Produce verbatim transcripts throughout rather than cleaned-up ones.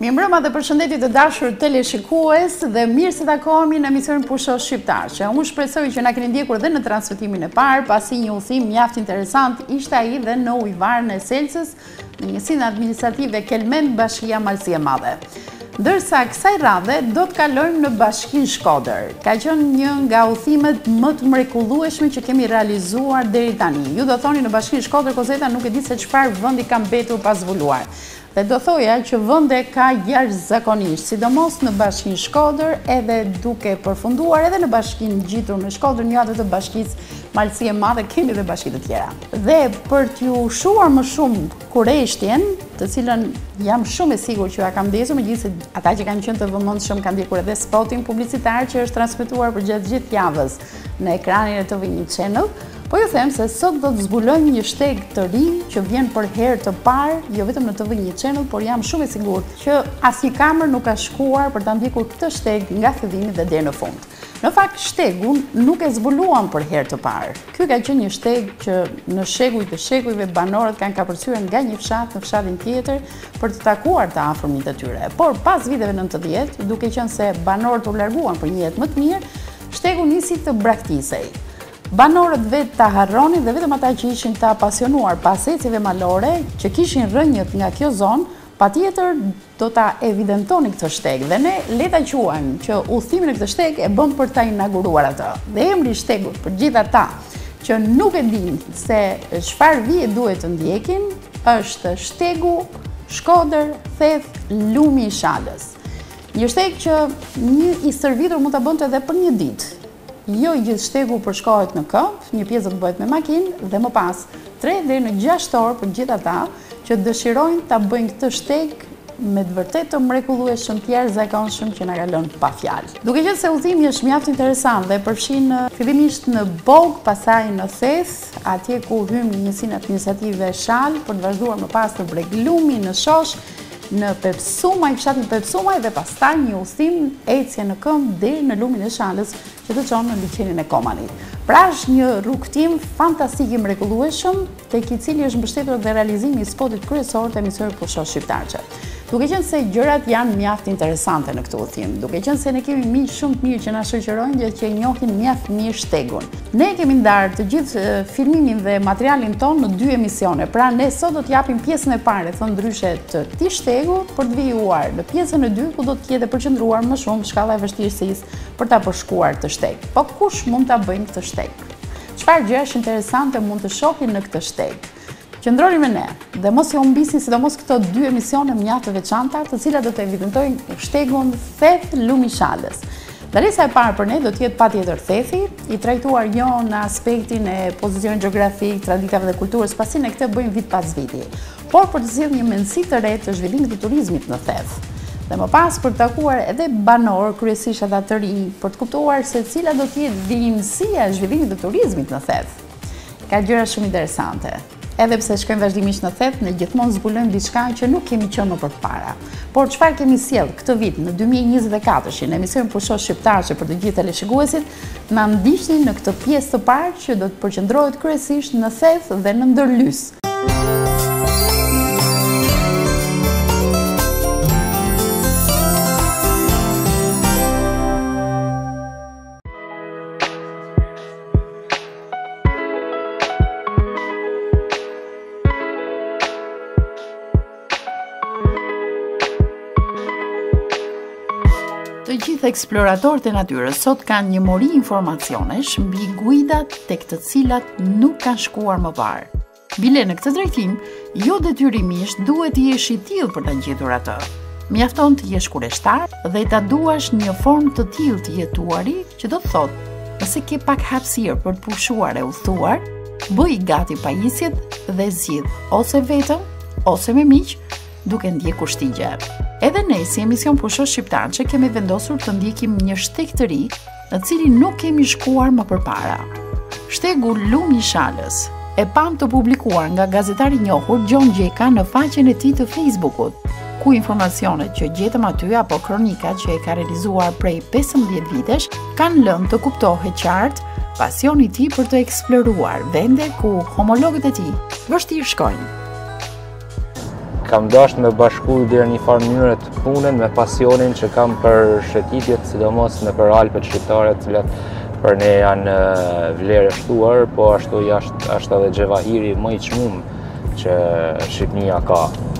Mirëmbrëma dhe përshëndetje të dashur teleshikues dhe mirë se takohemi në emisionin Pusho Shqiptar, që unë shpresoj që na keni ndjekur dhe në transmetimin e parë, pasi një udhëtim mjaft interesant ishte ai dhe në ujvarën e Selsës, në njësinë administrative Kelmend, Bashkia Malësi e Madhe. Ndërsa kësaj radhe do të kalojmë në Bashkinë Shkodër. Ka qenë një nga udhëtimet më të mrekullueshme që kemi realizuar deri tani. Ju do thoni në Bashkinë Shkodër, Kozeta nuk e di se çfarë vendi ka mbetur pa zbuluar. Dhe do thoja që vende ka jashtëzakonisht, sidomos në Bashkinë Shkodër, edhe duke përfunduar edhe në Bashkinë ngjitur në Shkodër, një atë të Bashkisë Malësi e Madhe, kemi dhe bashki të tjera. Dhe për t'ju shuar më shumë kureshtjen, të cilën jam shumë e sigurt që ja kam ndjesur, megjithëse ata që kanë qenë të vëmendshëm kanë ndjekur edhe spotin publicitar që është transmetuar për gjatë gjithë javës në ekranin e T V një Channel. Po ju them se sot do të zbulojmë një shteg të ri që vjen për herë të parë, jo vetëm në T V një Channel, por jam shumë e sigurt që asnjë kamer nuk ka shkuar për ta ndjekur këtë shteg nga fillimi dhe deri në fund. Në fakt, shtegun nuk e zbuluam për herë të parë. Ky ka qenë një shteg që në shekuj të shekujve banorët kanë kapërcyer nga një fshat në fshatin tjetër për të takuar të afërmit e tyre. Por pas viteve nëntëdhjetë, duke qenë se banorët u larguan për një jetë më të mirë, shtegu nisi të braktisej. Banorët vetë ta harronin dhe vetëm ata që ishin të apasionuar pas ecjeve malore, që kishin rënjët nga kjo zonë, patjetër do ta evidentonin këtë shteg. Dhe ne le ta quajmë që udhëtimin e këtë shteg e bën për ta inauguruar atë. Dhe emri i shtegut për gjithë ata që nuk e dinë se çfarë vije duhet të ndjekin, është shtegu Shkodër Theth Lumi i Shalës. Një shteg që një i servitur mund ta bënte edhe për një ditë. Jo gjithë shtegu përshkohet në këmbë, një pjesë do të bëhet me makinë dhe më pas tre deri në gjashtë orë për gjithë ata që dëshirojnë ta bëjnë këtë shteg me të vërtetë të mrekullueshëm, të jashtëzakonshëm që na ka lënë pa fjalë. Duke qenë se udhimi është mjaft interesant dhe përfshin fillimisht në Bog, pastaj në Theth, atje ku hym në njësinë administrative Shal, për të vazhduar më pas në Breglumi, në Shosh, në Pepsumaj, fshatin Pepsumaj dhe pastaj një udhim ecje në këmbë deri në lumin e Shalës që të çon në liçenin e Komanit. Pra është një rrugtim fantastik i mrekullueshëm, tek i cili është mbështetur dhe realizimi i spotit kryesor të emisionit Pusho Shqiptar. Duke qenë se gjërat janë mjaft interesante në këtë udhim, duke qenë se ne kemi miq shumë të mirë që na shoqërojnë dhe që e njohin mjaft mirë shtegun. Ne kemi ndarë të gjithë filmimin dhe materialin ton në dy emisione. Pra ne sot do të japim pjesën e parë, thon ndryshe, të këtij shtegu për të vijuar në pjesën e dytë ku do të jetë përqendruar më shumë shkalla e vështirësisë për ta përshkuar këtë shteg. Po kush mund ta bëjnë këtë shteg? Çfarë gjëra interesante mund të shohin në këtë shteg? Qëndroni me ne dhe mos ju humbisni sidomos këto dy emisione mjaft të veçanta, të cilat do të evidentojnë shtegun Theth Lumi i Shalës. Daresa e parë për ne do të jetë patjetër Thethi, i trajtuar jo në aspektin e pozicionit gjeografik, traditave dhe kulturës, pasi ne këtë bëjmë vit pas viti, por për të sjellë një mendësi të re të zhvillimit të turizmit në Theth. Dhe më pas për të takuar edhe banor, kryesisht ata të rinj, për të kuptuar se cila do të jetë vijimësia e zhvillimit të turizmit në Theth. Ka gjëra shumë interesante. Edhe pse shkojmë vazhdimisht në Theth, ne gjithmonë zbulojmë diçka që nuk kemi qenë më përpara. Por çfarë kemi sjell këtë vit në dy mijë e njëzet e katër në emisionin Pusho Shqiptar për të gjithë teleshikuesit, na ndiqni në këtë pjesë të parë që do të përqendrohet kryesisht në Theth dhe në ndërlys. Të gjithë eksploratorët e natyrës sot kanë një mori informacionesh mbi guidat tek të cilat nuk kanë shkuar më parë. Bile në këtë drejtim, jo detyrimisht duhet të jesh i tillë për ta gjetur atë. Mjafton të jesh kureshtar dhe ta duash një formë të tillë të jetuari, që do të thotë, nëse ke pak hapësirë për të pushuar e udhëtuar, bëj gati pajisjet dhe zgjidh ose vetëm ose me miq, duke ndjekur shtigje. Edhe ne si emision Pusho Shqiptar që kemi vendosur të ndjekim një shteg të ri, në cilin nuk kemi shkuar më përpara. Shtegu Lumi i Shalës e pam të publikuar nga gazetari i njohur Gjon Gjeka në faqen e tij të Facebookut, ku informacionet që gjetëm aty apo kronikat që e ka realizuar prej pesëmbëdhjetë vitesh kanë lënë të kuptohet qartë pasioni i tij për të eksploruar vende ku homologët e tij vështirë shkojnë. kam dashur me bashku deri një farë mënyrë të punën me pasionin që kam për shëtitjet, sidomos në për Alpet shqiptare, të cilat për ne janë vlerë e shtuar, po ashtu jashtë është edhe xhevahiri më i çmuar që Shqipënia ka.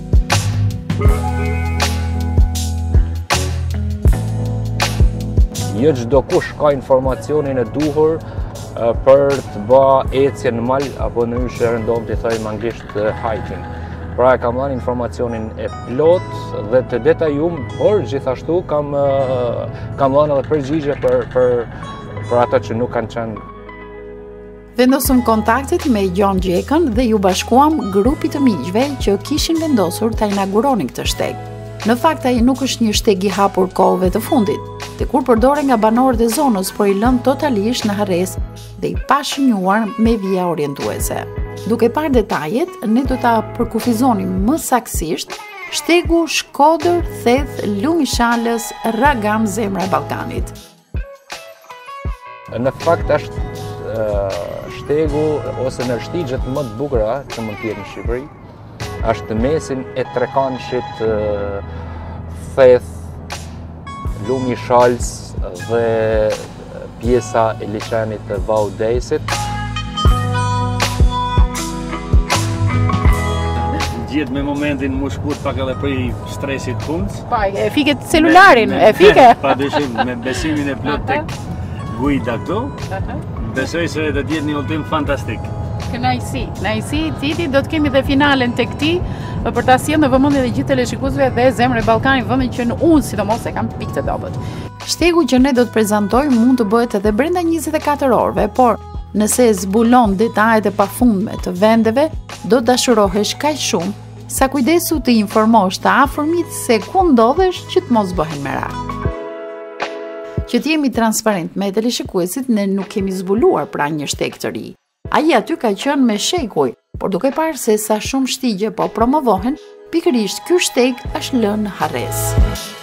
Jo çdo kush ka informacionin e duhur për të bë ecje në mal apo në yshe rëndom të thojmë anglisht hiking. Pra e kam dhënë informacionin e plot dhe të detajum, por gjithashtu kam kam dhënë edhe përgjigje për për për ata që nuk kanë qenë. Vendosëm kontaktet me Gjon Gjekën dhe ju bashkuam grupit të miqve që kishin vendosur ta inauguronin këtë shteg. Në fakt ai nuk është një shteg i hapur kohëve të fundit, te kur përdore nga banorët e zonës, por i lënë totalisht në harresë dhe i pashënjuar me vija orientuese. Duke parë detajet, ne do ta përkufizonim më saktësisht shtegu Shkodër Theth Lumi Shalës Ragam Zemra e Ballkanit. Në fakt është uh, shtegu ose nërshtigjet më të bukura që mund të jetë në Shqipëri. Është mesin e trekanshit uh, Theth Lumi Shalës dhe pjesa e liçenit të Vaudejsit. Gjithë me momentin më shkurt pak edhe për i stresit punës. Pa, e fike celularin, e fike? Pa dyshim, me besimin e plot tek Guida këtu, besoj se do të jetë një udhtim fantastik. Kënaqësi, kënaqësi, Titi, do të kemi dhe finalen tek ti, për ta sjellë në vëmendje të gjithë teleshikuesve dhe Zemra e Ballkanit, vendin që në unë sidomos e kam pikë të dobët. Shtegu që ne do të prezantojmë mund të bëhet edhe brenda njëzet e katër orëve, por nëse zbulon detajet e pafundme të vendeve, do të dashurohesh kaq shumë sa kujdesu të informosh të afërmit se ku ndodhesh që të mos bëhen merak. Që të jemi transparent me teleshikuesit, ne nuk kemi zbuluar pra një shteg të ri. Ai aty ka qenë me shekuj, por duke parë se sa shumë shtigje po promovohen, pikërisht ky shteg është lënë në harresë.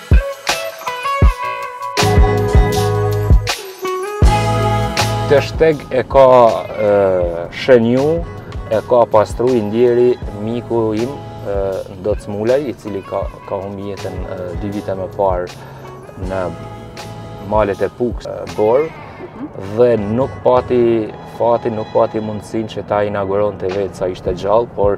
Këtë shteg e ka e, shenju, e ka pastru i ndjeri miku im, Ndoc Mulaj, i cili ka, ka humbi jetën dy vite më parë në malet e Pukës Borë, dhe nuk pati fati, nuk pati mundësin që ta inauguron të vetë sa ishte gjallë, por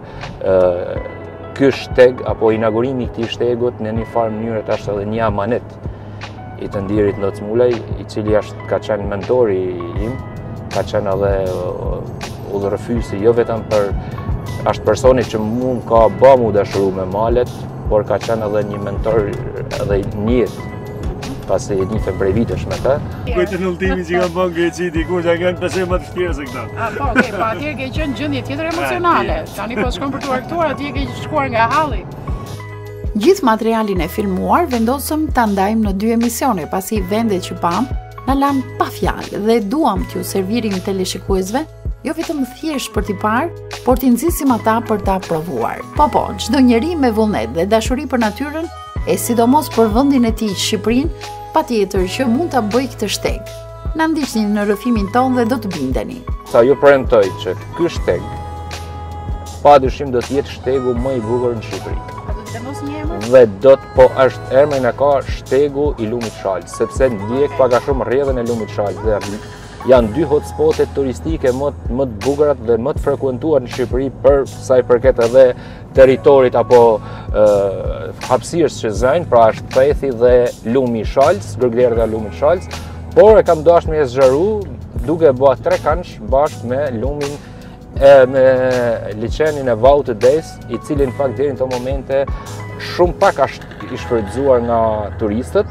ky shteg, apo inaugurimi i këtij shtegut në një farë mënyrë është edhe një amanet i të ndjerit Ndoc Mulaj, i cili është ka qenë mentori im, ka qenë edhe udhërëfysi, jo vetëm për është personi që mund ka ba mu dashuru me malet, por ka qenë edhe një mentor edhe njët, pasi e njëfën prej vitesh me të. Kujtë në ultimi që ka bënë Greqi diku që kanë pesë më të shtire se këta. A, po, okay, pa atje ke qenë gjendje tjetër emocionale. Tani po shkon për të argëtuar, atje ke shkuar nga halli. Gjithë materialin e filmuar vendosëm ta ndajmë në dy emisione, pasi vendet që pam na lanë pa fjalë dhe duam t'ju servirim teleshikuesve, jo vetëm thjesht për t'i parë, por t'i nxisim ata për ta provuar. Po po, çdo njeri me vullnet dhe dashuri për natyrën, e sidomos për vendin e tij Shqipërinë, patjetër që mund ta bëj këtë shteg. Na ndiqni në rrëfimin tonë dhe do të bindeni. Sa ju premtoj që ky shteg padyshim do të jetë shtegu më i bukur në Shqipëri. Dhe do të po është emrin e ka shtegu i Lumit Shalës, sepse ndjek pak a shumë rrjedhën e Lumit Shalës dhe janë dy hotspotet turistike më, më të bukurat dhe më të frekuentuar në Shqipëri për sa i përket edhe territorit apo e, hapësirës që zajnë, pra është Thethi dhe Lumi i Shalës, gërglerë dhe Lumi i Shalës, por e kam dashur me zgjaru duke bërë tre kansh bashkë me lumin e me liçenin e Vaudejs, i cili në fakt deri në këto momente shumë pak është i shfrytzuar nga turistët.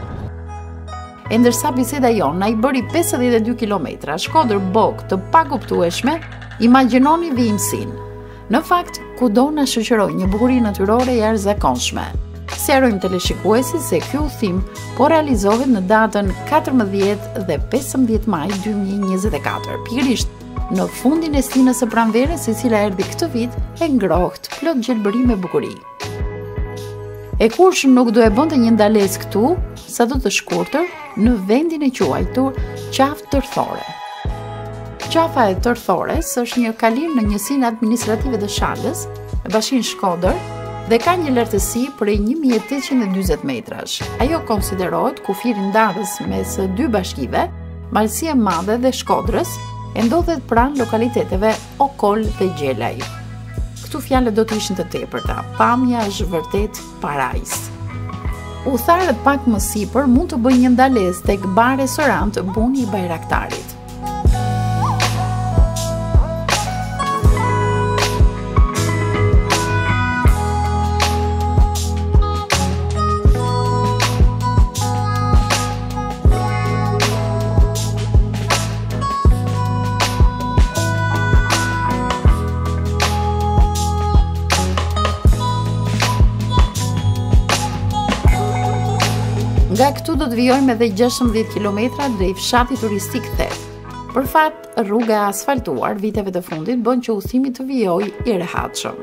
E ndërsa biseda jonë na i bëri pesëdhjetë e dy kilometra, Shkodër bog të pakuptueshme, imagjinoni vimësinë. Në fakt, kudo na shoqëroi një bukuri natyrore jashtëzakonshme. Sqarojmë teleshikuesit se ky udhim po realizohet në datën katërmbëdhjetë dhe pesëmbëdhjetë maj dy mijë e njëzet e katër, pikërisht në fundin e stinës së pranverës, e cila erdhi këtë vit e ngrohtë, plot gjelbërim e bukuri. E kush nuk do e bënte një ndalesë këtu, sa do të shkurtër, në vendin e quajtur Qafë Tërthore. Qafa e Tërthores është një kalim në njësinë administrative të Shalës, në bashkinë Shkodër, dhe ka një lartësi prej një mijë e tetëqind e dyzet metrash. Ajo konsiderohet kufiri ndarës mes dy bashkive, Malësia e Madhe dhe Shkodrës, e ndodhet pranë lokaliteteve Okol dhe Gjelaj. Këtu fjalët do të ishin të tepërta, pamja është vërtet parajs. Udhëtarët pak më sipër mund të bëjnë një ndalesë tek bar restorant Buni i Bajraktarit. Nga këtu do të vijojmë edhe gjashtëmbëdhjetë kilometra drejt fshatit turistik Theth. Për fat, rruga e asfaltuar viteve të fundit bën që udhëtimi të vijojë i rehatshëm.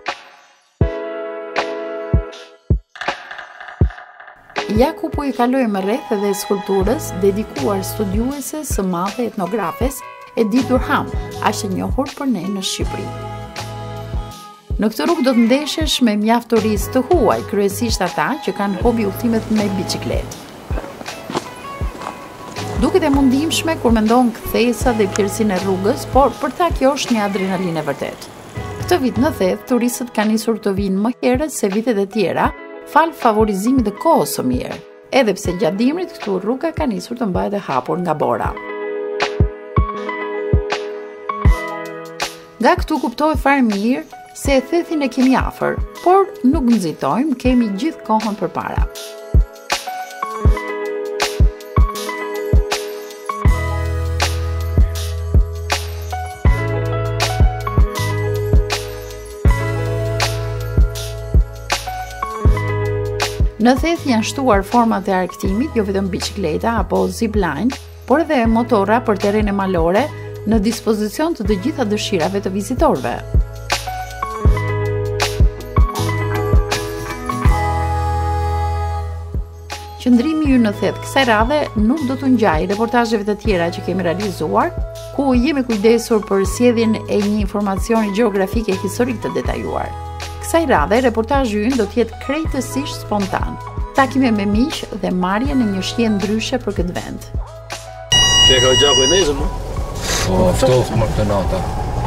Ja ku po i kalojmë rreth edhe skulpturës dedikuar studiueses së madhe etnografes Edith Durham, aq e njohur për ne në Shqipëri. Në këtë rrugë do të ndeshesh me mjaft turistë të huaj, kryesisht ata që kanë hobi udhëtimet me biçikletë. Duket e mundimshme kur mendon kthesa dhe pjersinë e rrugës, por për ta kjo është një adrenalinë e vërtet. Këtë vit në Theth, turistët kanë nisur të vinë më herët se vitet e tjera, fal favorizimit të kohës së mirë, edhe pse gjatë dimrit këtu rruga ka nisur të mbahet e hapur nga bora. Nga këtu kuptohet fare mirë se e Thethin e kemi afër, por nuk nxitojmë, kemi gjithë kohën përpara. Në Theth janë shtuar format e arktimit, jo vetëm biçikleta apo zipline, por edhe motorra për terrene malore në dispozicion të të gjitha dëshirave të vizitorëve. Qëndrimi ju në Theth kësaj radhe nuk do të ngjajë reportazheve të tjera që kemi realizuar, ku jemi kujdesur për sjelljen e një informacioni gjeografik e historik të detajuar. Kësaj radhe reportazhi ynë do të jetë krejtësisht spontan, takime me miq dhe marrje në një shije ndryshe për këtë vend. Që e ka gjaku e nezëm, më? Po, ftoft më këtë nata.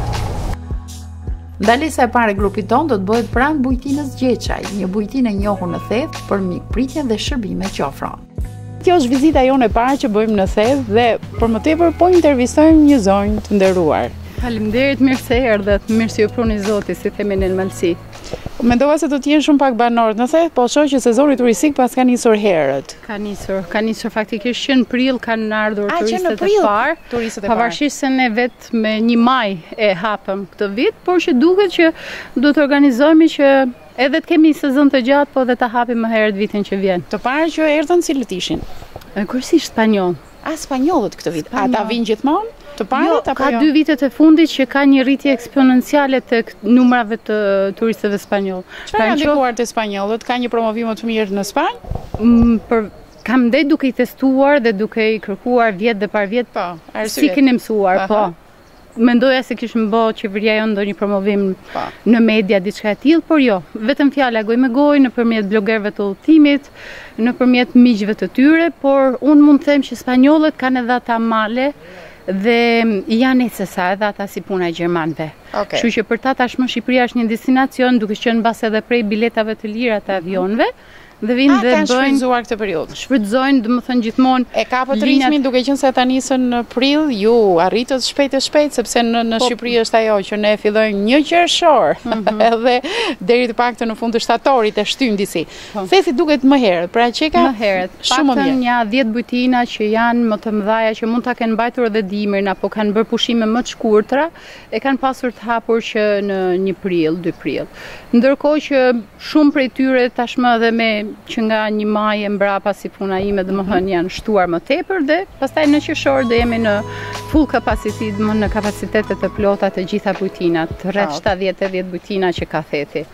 Ndalesa e parë e grupit ton do të bëhet pranë bujtinës Gjeçaj, një bujtinë e njohur në Theth për mikpritjen dhe shërbimet që ofron. Kjo është vizita jonë e parë që bëjmë në Theth dhe për më tepër po intervistojmë një zonjë të nderuar. Faleminderit, mirë se erdhët, mirë se ju pruni Zoti, si themi në Malësi. Mendova se do të jenë shumë pak banorë në Theth, po shoh që sezoni turistik pas ka nisur herët. Ka nisur, ka nisur faktikisht që në prill kanë ardhur A, turistët prill, e parë. turistët e parë. Pavarësisht se ne vetë me një maj e hapëm këtë vit, por që duket që do të organizohemi që edhe të kemi sezon të gjatë, po dhe të hapim më herët vitin që vjen. Të parë që erdhën cilët ishin? Kryesisht spanjoll. A spanjollët këtë vit? Ata vinë gjithmonë? Të parët Jo, apo ka jo? dy vitet e fundit që ka një rritje eksponenciale të numrave të turistëve spanjoll. Çfarë kanë ndikuar të spanjollët? Ka një promovim më të mirë në Spanjë? Mm, për kam ndej duke i testuar dhe duke i kërkuar vjet dhe par vjet, Po, si keni mësuar, po. Mendoja se kishim bë qeveria jonë ndonjë promovim Pa. në media diçka e tillë, por jo, vetëm fjala gojë me gojë nëpërmjet blogerëve të udhëtimit, nëpërmjet miqve të tyre, por unë mund të them që spanjollët kanë edhe ata male dhe janë ecesa edhe ata si puna e gjermanëve. Okay. Kështu që për ta tashmë Shqipëria është një destinacion duke qenë mbas edhe prej biletave të lira të avionëve dhe vinë A, dhe kanë bëjnë shfrytzuar këtë periudhë. shfrytëzojnë, domethënë gjithmonë E kapët linjat- ritmin duke qenë se ata nisën në prill, ju arritët shpejt e shpejt sepse në, në Po. Shqipëri është ajo që ne fillojmë një qershor edhe deri të paktën në fund të shtatorit e shtym disi. Po. Thethi duket më herët, pra që ka më herët. shumë më Paktën mirë. një dhjetë bujtina që janë më të mëdhaja që mund ta kenë mbajtur edhe dimrin apo kanë bërë pushime më të shkurtra, e kanë pasur të hapur që në një prill, dy prill. Ndërkohë që shumë prej tyre tashmë edhe me që nga një maj e mbrapa si puna ime, domethënë janë shtuar më tepër dhe pastaj në qershor do jemi në full capacity, domethënë në kapacitetet të plota të gjitha bujtinat, rreth Ah, shtatëdhjetë e dhjetë bujtina që ka Thethi.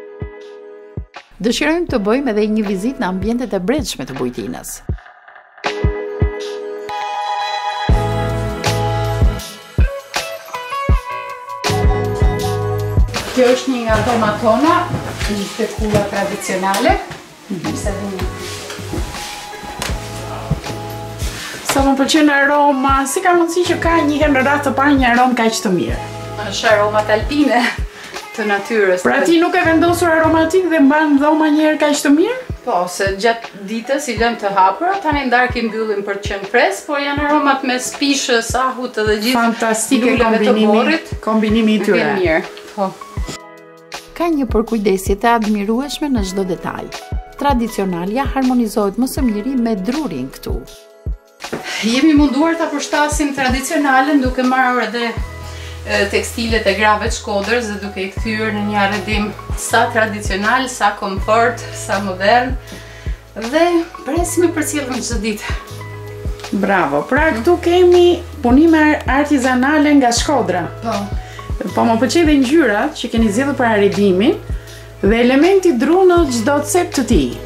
Dëshirojmë të bëjmë edhe një vizitë në ambientet e brendshme të bujtinës. Kjo është një nga tomat tona, Një fekulla tradicionale. Sa më pëlqen aroma, si ka mundësi që ka një herë në radhë të parë një aromë kaq të mirë? Është aromat alpine të natyrës. Pra ti nuk e vendosur aromatik dhe mban dhoma një herë kaq të mirë? Po, se gjatë ditës i lëm të hapura, tani ndark i mbyllim për të qenë fres, por janë aromat me spishës, ahut edhe gjithë fantastike luleve të kombinimi, borrit. kombinimi i tyre. Vjen mirë. Po. Ka një përkujdesje të admirueshme në çdo detaj. Tradicionalja harmonizohet më së miri me drurin këtu. Jemi munduar ta përshtasim tradicionalen duke marrë edhe tekstilet e grave të Shkodrës dhe duke i kthyer në një arredim sa tradicional, sa komfort, sa modern dhe presim e përcjellëm çdo ditë. Bravo. Pra këtu kemi punime artizanale nga Shkodra. Po. Po më pëlqej dhe ngjyrat që keni zgjedhur për arredimin dhe elementi dru në çdo cep të tij.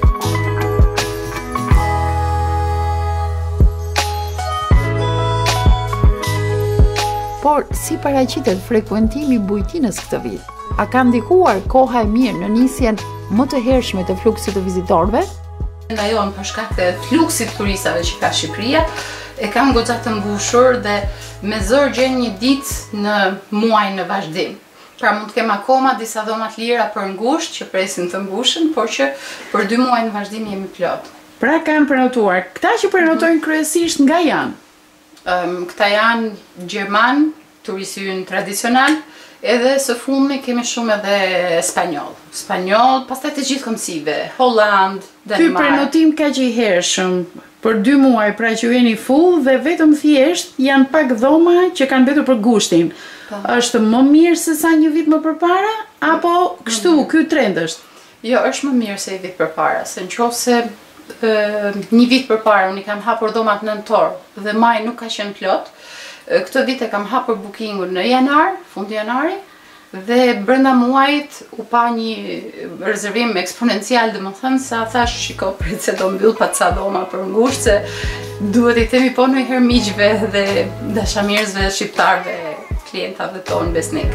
Por, si paraqitet frekuentimi i bujtinës këtë vit? A ka ndikuar koha e mirë në nisjen më të hershme të fluksit të vizitorëve? Ndajon për shkak të fluksit turistave që ka Shqipëria, e kanë goxha të mbushur dhe me zor gjen një ditë në muaj në vazhdim. Pra mund të kem akoma disa dhoma të lira për ngushtë që presin të mbushen, por që për dy muaj në vazhdim jemi plot. Pra kanë prenotuar. Këta që prenotojnë kryesisht nga janë? Um, këta janë Gjerman, turistë ynë tradicional, edhe së fundmi kemi shumë edhe spanjoll. Spanjoll, pastaj të gjithë kombësive, Holland, Danimark. Ky prenotim kaq i hershëm për dy muaj, pra që jeni full dhe vetëm thjesht janë pak dhoma që kanë mbetur për gushtin. Pa. Është më mirë se sa një vit më përpara apo kështu, ky trend është? Jo, është më mirë se i vit përpara, se nëse një vit përpara unë i kam hapur dhomat nëntor dhe maj nuk ka qenë plot. Këtë vit e kam hapur bookingun në janar, fund janari, dhe brenda muajit u pa një rezervim eksponencial, dhe më thënë sa thash shiko prit se do mbyll pa ca dhoma për ngushtë, se duhet i themi po ndonjëherë miqve dhe dashamirësve shqiptarëve, klientave tonë besnik.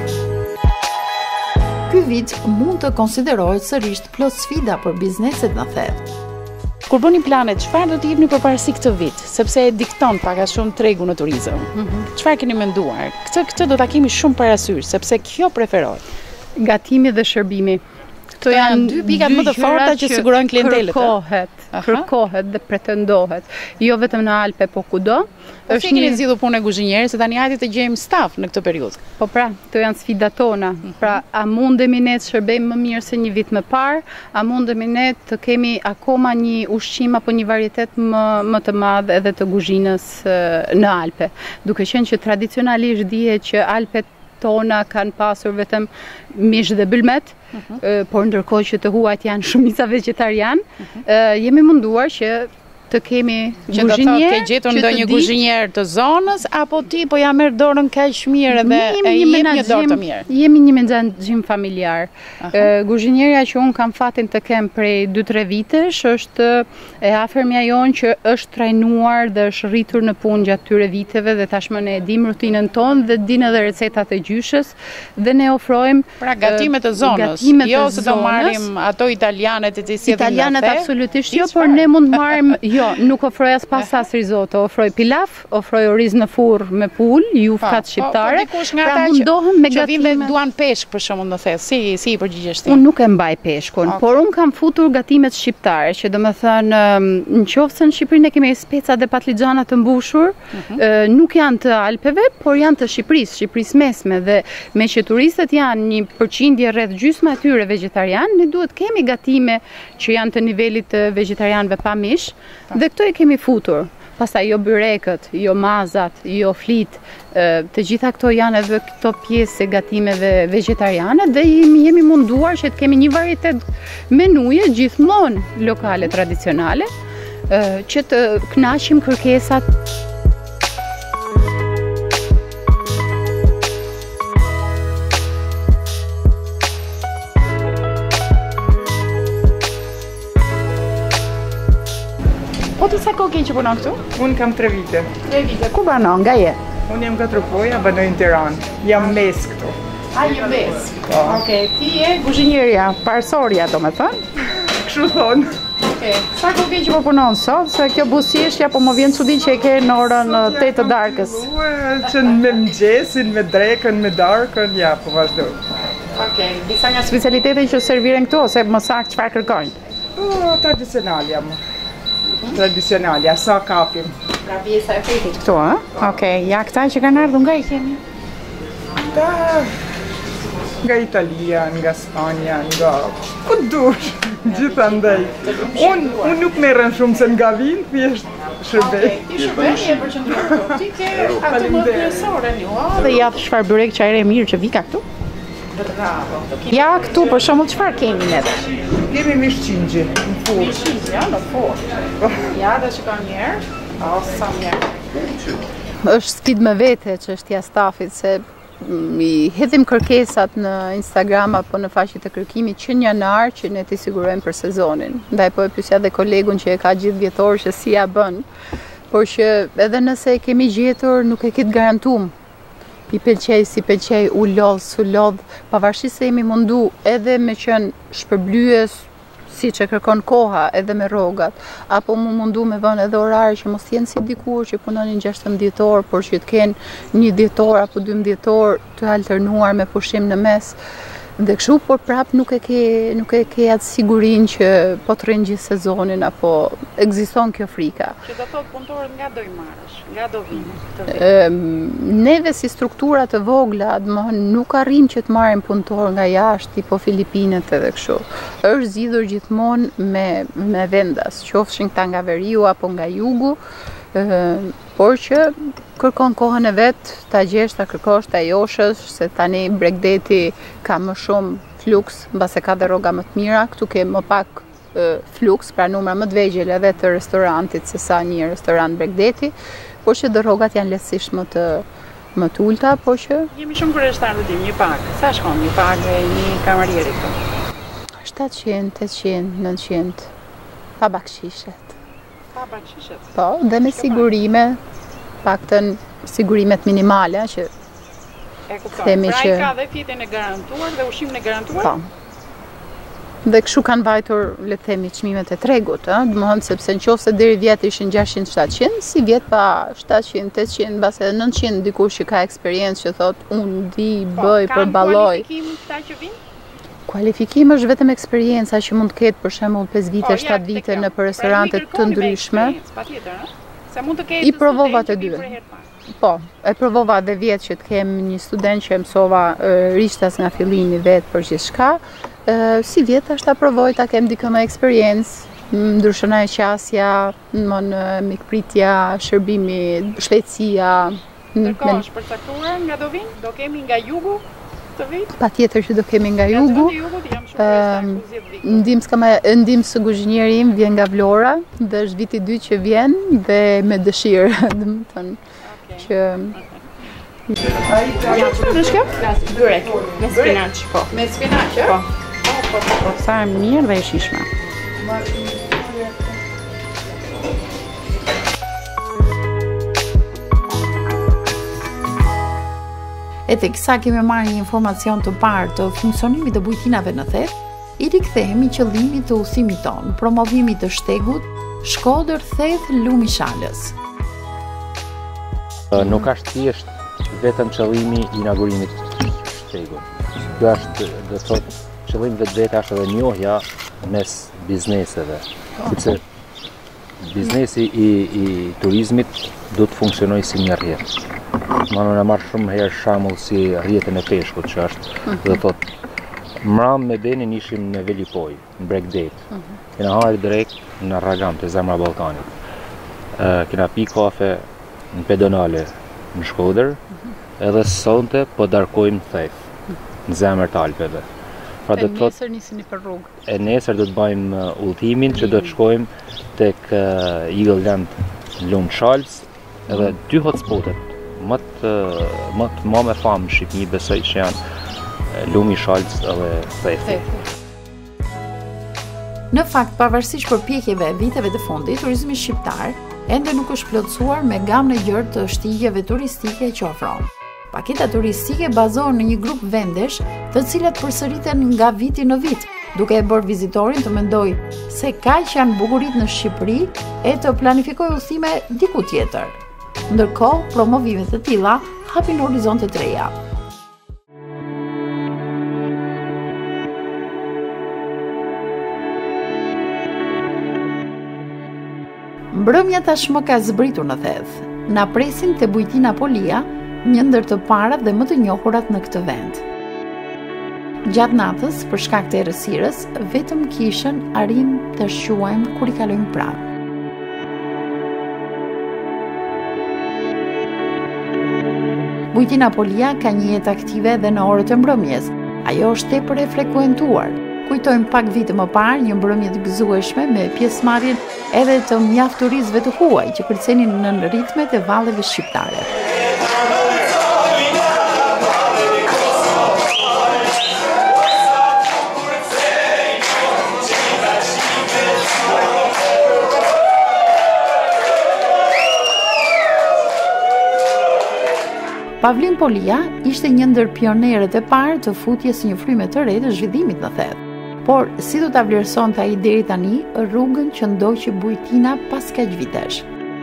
Ky vit mund të konsiderohet sërish plot sfida për bizneset në Thet. Kur bëni planet, çfarë do të jepni përparësi këtë vit, sepse e dikton pak a shumë tregu në turizëm. Çfarë keni menduar? Këtë këtë do ta kemi shumë parasysh, sepse kjo preferohet. Gatimi dhe shërbimi. Këto janë dy pikat më të forta që sigurojnë klientelët. Kërkohet, kërkohet dhe pretendohet. Jo vetëm në Alpe, po kudo. Po si keni zgjidhur punën e kuzhinierë, se tani hajde të gjejmë staf në këtë periudhë. Po pra, këto janë sfidat tona. Pra, a mundemi ne të shërbejmë më mirë se një vit më parë? A mundemi ne të kemi akoma një ushqim apo një varietet më më të madh edhe të kuzhinës në Alpe? Duke qenë që tradicionalisht dihet që Alpet tona kanë pasur vetëm mish dhe bylmet, uh -huh. por ndërkohë që të huajt janë shumica vegetarian, uh -huh. jemi munduar që të kemi kuzhinier, ke gjetur ndonjë kuzhinier të zonës apo ti po ja merr dorën kaq mirë dhe e jep një dorë të mirë? Jemi një menaxhim familjar. Kuzhinieria që un kam fatin të kem prej dy tre vitesh është e afërmja jonë që është trajnuar dhe është rritur në punë gjatë tyre viteve dhe tashmë ne e dim rutinën tonë dhe din edhe recetat e gjyshes dhe ne ofrojmë pra gatimet e zonës. Jo se do marrim ato italianet e të cilët italianet absolutisht jo, por ne mund të marrim jo, nuk ofroj as pastas risotto, ofroj pilaf, ofroj oriz në furr me pul, jufkat shqiptare. Po, dikush nga ata që që vinë dhe duan peshk për shembull në Thet, si si i përgjigjesh ti? Unë nuk e mbaj peshkun, por unë kam futur gatimet shqiptare, që domethënë nëse në Shqipëri ne kemi speca dhe patligjana të mbushur, nuk janë të Alpeve, por janë të Shqipërisë, Shqipërisë mesme dhe me që turistët janë një përqindje rreth gjysmë e tyre vegetarian, ne duhet kemi gatime që janë të nivelit të vegetarianëve pa mish. Dhe këto e kemi futur, pastaj jo byrekët, jo mazat, jo flit, të gjitha këto janë edhe këto pjesë e gatimeve vegetariane dhe jemi, jemi munduar që të kemi një varietet menuje gjithmonë lokale tradicionale, që të kënaqim kërkesat. Po të sa kohë ke që punon këtu? Unë kam tre vite. Tre vite. Ku banon? Nga je? Unë jam nga Tropoja, banoj në Tiranë. Jam mes këtu. Ajebes. Okej, ti je kuzhinierja, parsorja do me thënë? Kështu thonë. Okej. Sa ko ke që po punon sot? Se kjo buzëqeshja po më vjen çudi që e ke në orën tetë të darkës. Që me mëngjesin, me drekën, me darkën, ja, po vazhdoj. Okej, disa nga specialitetet që serviren këtu, ose më saktë çfarë kërkojnë? Po, tradicional jam. Tradicional, ja, sa kapim. Nga pjesa e fritit këtu, ë? Okej, ja këta që kanë ardhur nga i kemi? Da, nga Italia, nga Spanja, nga ku dush, gjithandaj. Unë un nuk merren shumë se nga vinë, thjesht shërbej. Okej, ti shërbej e përqendruar këtu. Ti ke atë më kryesore një, ë? Dhe ja çfarë byrek çajre e mirë që vika këtu? Bravo. Ja këtu për shembull çfarë kemi neve? Kemi mishqingji, në furrë. Mishqingji, ja, në furrë. Ja, dhe shikon një herë. O, sa mirë. Është sfidë me vete çështja stafit, se i hedhim kërkesat në Instagram apo në faqet e kërkimit që një janar që ne t'i sigurojmë për sezonin. Ndaj po e pyesja dhe kolegun që e ka gjithë vjetor që si ja bën, por që edhe nëse e kemi gjetur nuk e kit garantum. I pëlqej, si pëlqej, u lodh, su lodh, pavarësisht se jemi mundu edhe me qenë shpërblyes, si që kërkon koha edhe me rrogat, apo mu mundu me vënë edhe orare që mos jenë si dikur që punonin gjashtëmbëdhjetë orë, por që të kenë një dhjetor apo dymbëdhjetë orë të alternuar me pushim në mes. Dhe kështu, por prap nuk e ke nuk e ke atë sigurinë që po të rrinë gjithë sezonin apo ekziston kjo frika. Që do thotë punëtorët nga do i marrësh, nga do vinë. Neve si struktura të vogla, domethënë nuk arrim që të marrim punëtor nga jashtë, tipo Filipinët edhe kështu. Është zgjidhur gjithmonë me me vendas, qofshin këta nga veriu apo nga jugu. Uh, por që kërkon kohën e vetë, ta gjesh, ta kërkosh, ta joshësh, se tani Bregdeti ka më shumë fluks, mbase ka dhe rroga më të mira, këtu ke më pak uh, fluks, pra numra më të vegjël edhe të restorantit se sa një restorant Bregdeti, por që dhe rrogat janë lehtësisht më të më të ulta, por që jemi shumë kurioztar të dim një pak. Sa shkon një pak dhe një kamarieri këtu? shtatëqind, ottëqind, nëntëqind, pa bakshishet. Pa bakshishet? Po, dhe me sigurime, paktën sigurimet minimale, që e kupton. themi pra që i ka dhe fitjen e garantuar dhe ushimin e garantuar? Po. Dhe kështu kanë vajtur, le të themi, çmimet e tregut, ëh, domethënë sepse nëse deri vjet ishin gjashtëqind shtatëqind, si vjet pa shtatëqind, tetëqind, mbase nëntëqind dikush që ka eksperiencë që thot unë di, bëj, përballoj. Kanë kualifikim këta që vinë? Kualifikim është vetëm eksperjenca që mund të ketë për shembull pesë vite, shtatë vite në për restorante të ndryshme. Patjetër, ëh. Se mund të ketë I provova të dy. Po, e provova dhe vjet që të kem një student që mësova rishtas nga fillimi vet për gjithçka. Si vjet është ta provoj ta kem dikë më eksperiencë, ndryshona e qasja, në mikpritja, shërbimi, shletësia. Ndërkohë është përcaktuar nga do vinë? Do kemi nga jugu? Patjetër që do kemi nga jugu. Ndimës ka ndim së kuzhinieri im vjen nga Vlora dhe është viti i dytë që vjen dhe me dëshirë, domethënë që Ja, çfarë është kjo? Byrek me spinaq, po. Me spinaq, po. Po, po, po. Sa e mirë dhe e shishme. E tek sa kemi marrë një informacion të parë të funksionimit të bujtinave në thet, i rikthehemi qëllimit të udhëtimit ton, promovimit të shtegut Shkodër Theth Lumi Shalës. Nuk është thjesht vetëm qëllimi i inaugurimit të shtegut. Kjo është, do të thotë, qëllimi vetvete është edhe njohja mes bizneseve, sepse biznesi i, i turizmit do të funksionojë si një rrjet. Më në marrë shumë herë shembull si rrjetën e peshkut, që është, do të thotë, mram me Benin ishim në Velipoj, në Bregdet. Kena harë drejt në Ragam, të zemra Ballkanit. Kena pi kafe në pedonale në Shkodër, edhe sonte po darkojmë Theth, në zemër të Alpeve. Pra e nesër nisini për rrugë. E nesër do të bëjmë udhëtimin që do të shkojmë tek Eagle Land në Lum Shalës, edhe dy hotspotet më të më të më me famë në Shqipëri besoj që janë Lumi Shalës edhe Thethi. Në fakt, pavarësisht përpjekjeve e viteve të fundit, turizmi shqiptar ende nuk është plotësuar me gamën e gjerë të shtigjeve turistike që ofron. Paketa turistike bazohen në një grup vendesh, të cilat përsëriten nga viti në vit, duke e bërë vizitorin të mendojë se kaq janë bukuritë në Shqipëri e të planifikojë udhëtime diku tjetër. Ndërkohë, promovimet të tilla hapin horizonte të reja. Mbrëmja tashmë ka zbritur në thedh. Na presin te bujtina Polia, një ndër të parat dhe më të njohurat në këtë vend. Gjatë natës, për shkak të errësirës, vetëm kishën arrim të shquajmë kur i kalojmë pranë. Bujtina Polia ka një jetë aktive edhe në orët e mbrëmjes. Ajo është tepër e frekuentuar. Kujtojmë pak vite më parë një mbrëmje të gëzueshme me pjesëmarrjen edhe të mjaft turistëve të huaj që kërcenin në ritmet e valleve shqiptare. Pavlin Polia ishte një ndër pionerët e parë të futjes së një fryme të re të zhvillimit në thedh. Por si do ta vlerësonte ai deri tani rrugën që ndoqi bujtina pas kaq vitesh?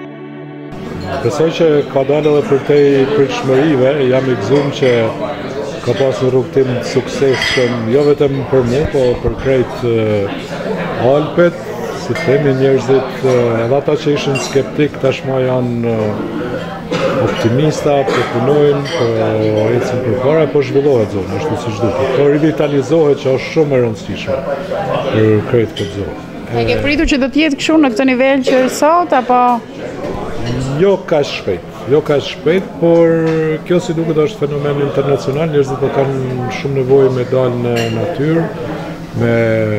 Besoj që ka dalë edhe për te pritshmërive, jam i gëzuar që ka pasur rrugtim të suksesshëm jo vetëm për mua, po për krejt uh, Alpet, si themi njerëzit, uh, edhe ata që ishin skeptik tashmë janë uh, optimista, po punojnë, po ecën përpara, po zhvillohet zona, ashtu siç duhet. Po rivitalizohet që është shumë e rëndësishme për krejt këtë zonë. E ke pritur që do të jetë kështu në këtë nivel që është sot apo jo kaq shpejt, jo kaq shpejt, por kjo si duket është fenomen internacional, njerëzit po kanë shumë nevojë me dalë në natyrë, me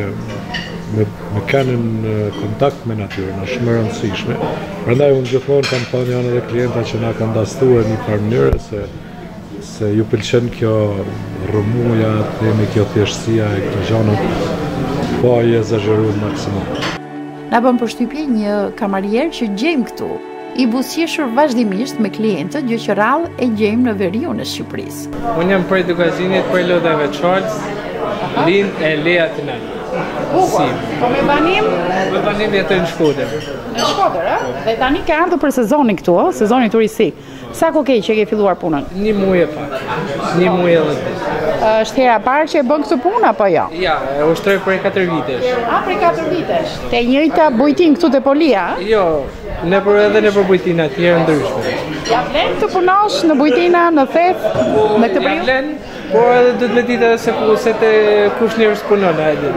me me kanë në kontakt me natyrën, është shumë e rëndësishme. Prandaj unë gjithmonë kam thënë janë edhe klienta që na kanë dastuar në një farë mënyrë se se ju pëlqen kjo rrëmuja, themi kjo thjeshtësia e këto gjëra, po ai ezagjeron maksimum. Na bën përshtypje një kamarier që gjejmë këtu, i buzëqeshur vazhdimisht me klientët, gjë që rrallë e gjejmë në veriun e Shqipërisë. Unë jam prej Dukazinit, prej lodhave Charles, lind e Lea Tinaj. Si. Po me banim? Me banim jetoj në Shkodër. Në Shkodër, ë? Dhe tani ka ardhur për sezonin këtu, ë? Sezonin turistik. Sa kohë ke që ke filluar punën? Një muaj e pak. Një muaj edhe ditë. Është hera e parë që e bën këtë punë apo jo? Ja, e ushtroj prej katër vitesh. A, prej katër vitesh. Te njëjta bujtin këtu te Polia, ë? Jo, ne për edhe në për bujtina të tjera ndryshme. Ja vlen të punosh në bujtina, në theth, në këtë periudhë? Ja vlen, por edhe duhet me ditë se ku se te kush njerëz punon, a e di.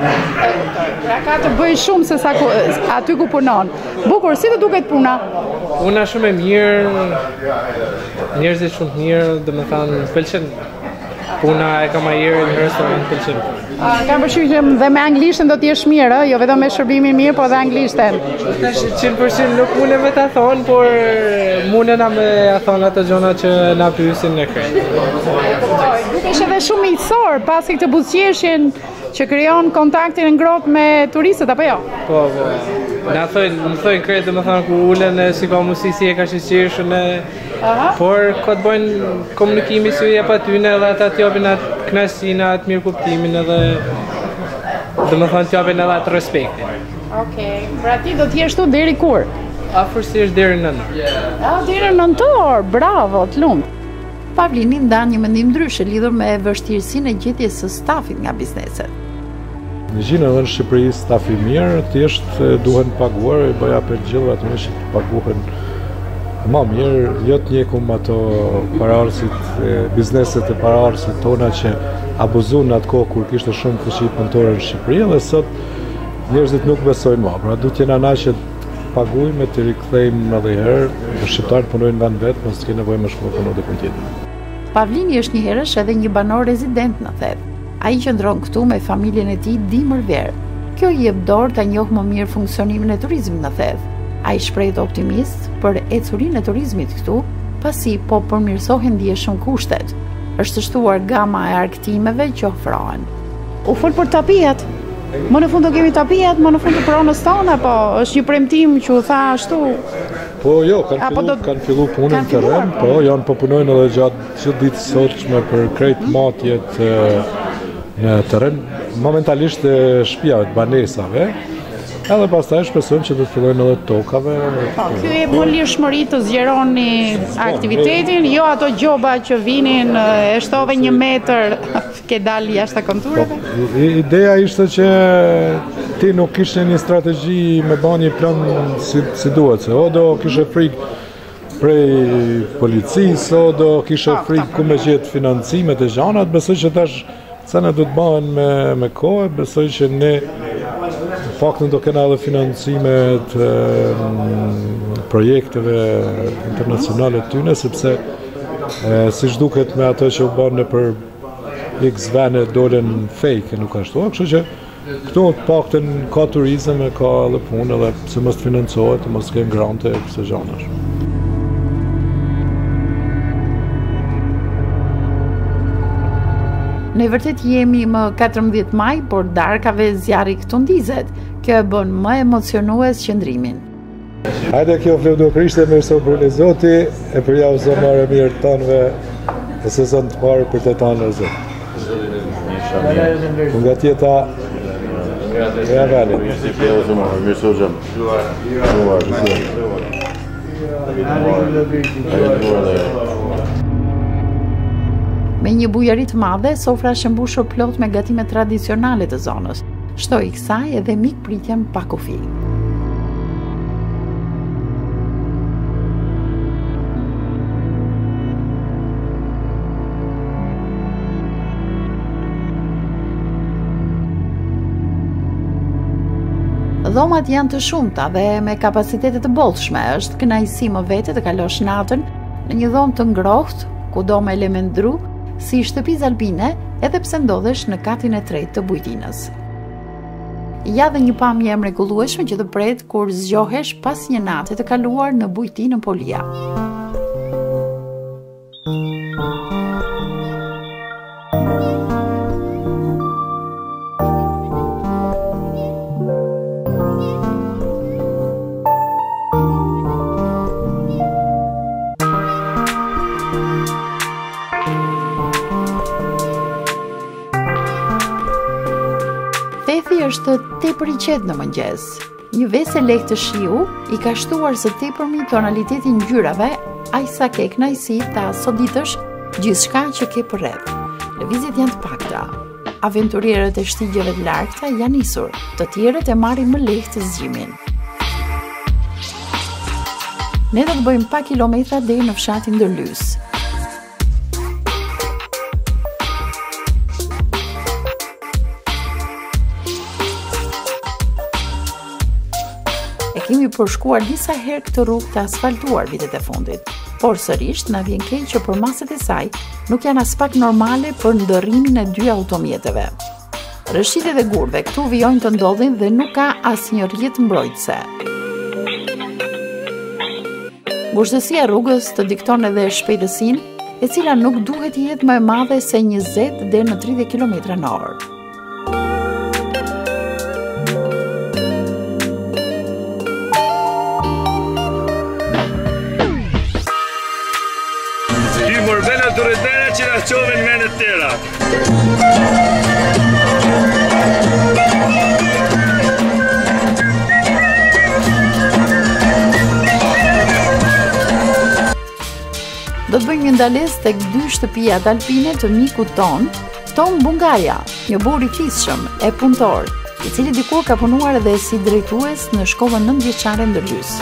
Pra ka të bëj shumë se sa ku, aty ku punon. Bukur, si të duket puna? Puna shumë e mirë, njerëzit shumë të mirë, domethënë pëlqen. Puna e kamarierit në restorant pëlqen. Kam përshtypjen dhe me anglishtën do të jesh mirë, jo vetëm me shërbimin mirë, po edhe anglishtën. Tash cent për cent nuk mundem me ta thon, por mundena me a thon ato gjëra që na pyesin në krejt. Dukesh edhe shumë miqësor pasi këtë buzëqeshjen që krijon kontaktin e ngrohtë me turistët apo jo? Po, po. Na thojnë, më thojnë krejt domethënë ku ulen si ka mundësi si e ka shqyrshën e por ka të bëjnë komunikimi si jep aty në edhe ata t'japin atë kënaqësinë, atë mirë kuptimin edhe domethënë t'japin edhe atë respektin. Okej. Pra ti do të jesh këtu deri kur? Afërsisht deri në nëntor. Ah, deri në nëntor. Bravo, të lumt. Pavlini ndan një mendim ndryshe lidhur me vështirësinë e gjetjes së stafit nga bizneset. Në gjinë edhe në Shqipëri stafi mirë, thjesht duhen paguar, e bëja për gjithë ato që të paguhen më mirë, jo të njekum ato paraardhësit, bizneset e paraardhësit tona që abuzuan atë kohë kur kishte shumë fuqi punëtore në Shqipëri dhe sot njerëzit nuk besojnë më. Pra duhet jena na që paguajmë të rikthejmë edhe herë, shqiptarët punojnë në vend vetë, mos ke nevojë më shkojnë punë diku tjetër. Pavlini është një herësh edhe një banor rezident në Thedh. Ai qëndron këtu me familjen e tij dimër verë. Kjo i jep dorë ta njohë më mirë funksionimin e turizmit në Thedh. Ai shprehet optimist për ecurinë e turizmit këtu, pasi po përmirësohen ndjeshëm kushtet. Është shtuar gama e arktimeve që ofrohen. U fol për tapijat. Më në fund do kemi tapijat, më në fund të pronës tonë, apo është një premtim që u tha ashtu? Po jo, kanë fillu, do... kanë fillu punën në terren, po janë po punojnë edhe gjatë gjithë ditës sotshme për krejt matjet e, në terren, momentalisht e shtëpiave të banesave. Edhe pastaj shpresojmë që do të fillojnë edhe tokave. Po, ky e bën lirshmëri të zgjeroni aktivitetin, jo ato gjoba që vinin e shtove një metër ke dalë jashtë konturave. Po, ideja ishte që ti nuk kishe një strategji me bën një plan si, si duhet, se o do kishe frikë prej policisë, o do kishe frikë ku me gjetë financimet e gjanat, besoj që tash sa ne do të bëhen me, me kohë, besoj që ne faktën do kena edhe financimet e, projekteve internacionale të tyne, sepse e, si shduket me ato që u banë për X vene dolen fake, nuk ashtu, kështu që këtu të paktën ka turizëm e ka edhe punë, edhe se mos të financohet, mos të kenë grante e këse gjanash. Ne vërtet jemi më katërmbëdhjetë maj, por darkave zjarri këtu ndizet. Kjo e bën më emocionues qëndrimin. Hajde kjo Flevdo Krishte me sobrën e Zoti, e për javë zonare mirë të tanëve e sezon të parë për të tanë e Zotë. Nga tjeta e avalit. Mirë së gjëmë. Me një bujari të madhe, sofra është mbushur plot me gatime tradicionale të zonës. Shtoi i kësaj edhe mik pritjen pa kufi. Dhomat janë të shumta dhe me kapacitete të bollshme. Është kënaqësi më vete të kalosh natën në një dhomë të ngrohtë, kudo me element dru, si shtëpiz alpine, edhe pse ndodhesh në katin e tretë të Bujtinës. Ja dhe një pamje e mrekullueshme që të pret kur zgjohesh pas një nate të kaluar në Bujtinë Polia. Është tepër i qetë në mëngjes. Një vesë lehtë të shiu i ka shtuar së tepërmi tonalitetin ngjyrave, aq sa ke kënaqësi ta soditësh gjithçka që ke përreth. Lëvizjet janë të pakta. Aventurierët e shtigjeve të largëta janë nisur, të tjerët e marrin më lehtë zgjimin. Ne do të bëjmë pak kilometra deri në fshatin Ndërlys. Kemi përshkuar disa herë këtë rrugë të asfaltuar vitet e fundit, por sërish na vjen keq që përmaset e saj nuk janë as pak normale për ndërrimin e dy automjeteve. Rëshqitet e gurve këtu vijojnë të ndodhin dhe nuk ka asnjë rrjet mbrojtëse. Ngushësia e rrugës të dikton edhe shpejtësinë, e cila nuk duhet të jetë më e madhe se njëzet deri në tridhjetë kilometra në orë. Të rëdera që nga qovin me në tëra. Do të bëjmë një ndalesë tek dy shtëpijat alpine të mikut ton, Tom Bungaja, një burr i fishëm e punëtor, i cili dikur ka punuar edhe si drejtues në shkollën nëntëvjeçare Ndërlys.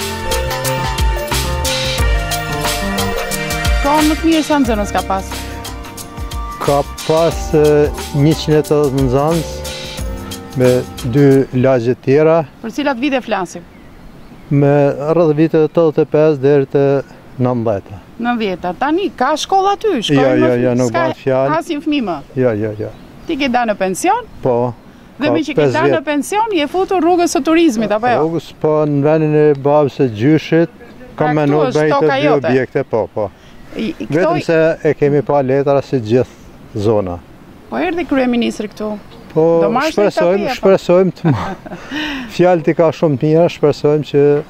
Ka më të mirë sa nxënës ka pas? Ka pas njëqind e tetëdhjetë nxënës me dy lagje tjera. Për cilat vite flasim? Me rreth vite tetëdhjetë e pesë deri te nëntëdhjetë. nëntëdhjetë. Tani ka shkollë aty, shkojnë jo, jo, jo, më nuk bën fjalë. Asnjë fëmijë më. Jo, jo, jo. Ti ke dalë në pension? Po. Dhe me që ke dalë në pension, je futur rrugës së turizmit, apo jo? Rrugës, po, në vendin e babës së gjyshit, kam menuar bëjtë dy objekte, po, po. Vetëm se e kemi pa letra si gjithë zona. Po erdhi kryeministri këtu? Po shpresojmë, shpresojmë të fjalët i ka shumë të mira, shpresojmë që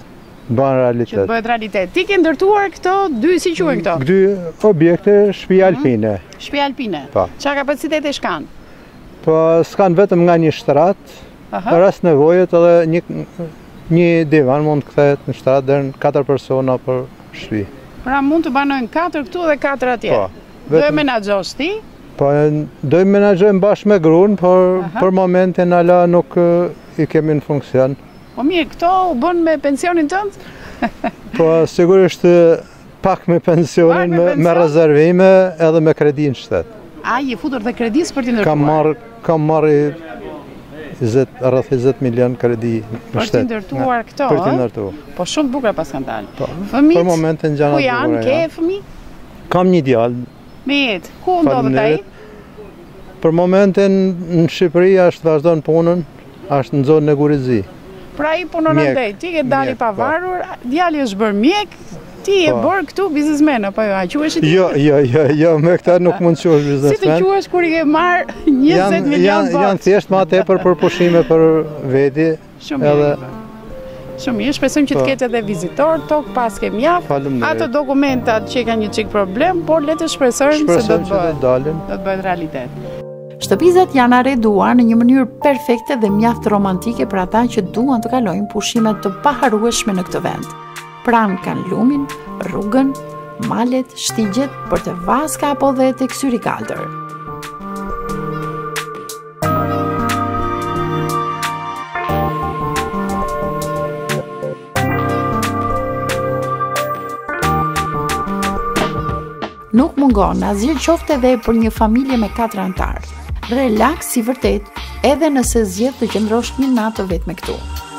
bën realitet. Që të bëhet realitet. Ti ke ndërtuar këto dy, si quhen këto? Dy objekte shtëpi alpine. Shtëpi alpine. Po. Çfarë kapaciteti shkan? Po s'kan vetëm nga një shtrat, rast nevojët edhe një një divan mund të kthehet në shtrat deri në katër persona për shtëpi. Pra mund të banojnë katër këtu dhe katër atje. Po. Do e menaxhosh ti? Po do i menaxhojmë bashkë me gruan, por për momentin ala nuk i kemi në funksion. Po mirë, këto u bën me pensionin tënd? Po sigurisht pak me pensionin, me, me rezervime edhe me kredi në shtet. A, je futur dhe kredis për t'i ndërtuar? Kam marrë kam marrë rreth njëzet milion kredi në shtet. Për t'i ndërtuar këto? Për t'i ndërtuar. Po shumë bukura pas kanë dalë. Po, fëmijët, për momentin gjana ku janë, ke fëmijë? Kam një djalë. Me jetë, ku ndodhet ai? Për momentin në Shqipëri është vazhdon punën, është në zonën e Gurizi. Pra i punon andej, ti ke dali pavarur, djali është bërë mjek, ti e bërë këtu biznesmen, apo jo, a quhesh ti? Jo, jo, jo, jo, me këta nuk mund të quhesh biznesmen. Si të quhesh kur i ke marrë njëzet milion bot? Janë thjesht ma tepër për pushime për veti. Shumë mirë. Shumë mirë, shpresojmë që të ketë edhe vizitor, tok pas ke mjaft. Ato dokumentat që kanë një çik problem, por le të shpresojmë se do të bëhet. Do të bëhet realitet. Shtëpizat janë arreduar në një mënyrë perfekte dhe mjaft romantike për ata që duan të kalojnë pushime të paharrueshme në këtë vend. Pranë kanë lumin, rrugën, malet, shtigjet, për të vaska apo dhe të ksyri kaltër. Nuk mungon asgjë qofte edhe për një familje me katër antar. Relaks si vërtet, edhe nëse zgjedh të qëndrosh një natë vetëm këtu.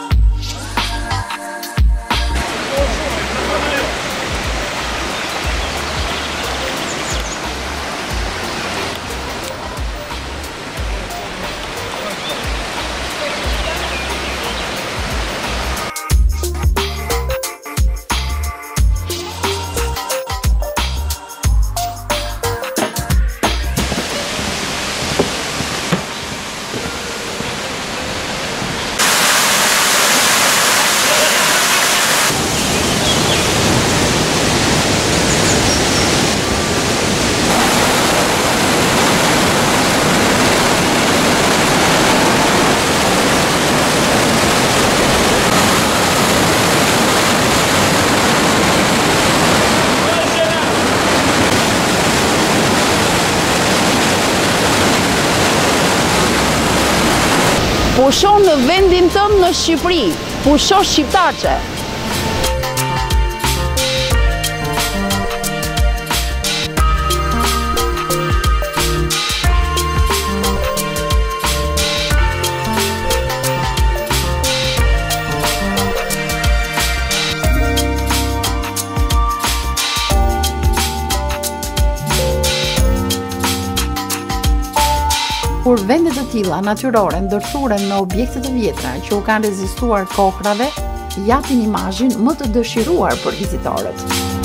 Pusho në vendin tënd në Shqipëri, pusho shqiptarçe. Kur vendet të tilla natyrore ndërthuren në objekte të vjetra që u kanë rezistuar kokrave, japin imazhin më të dëshiruar për vizitorët.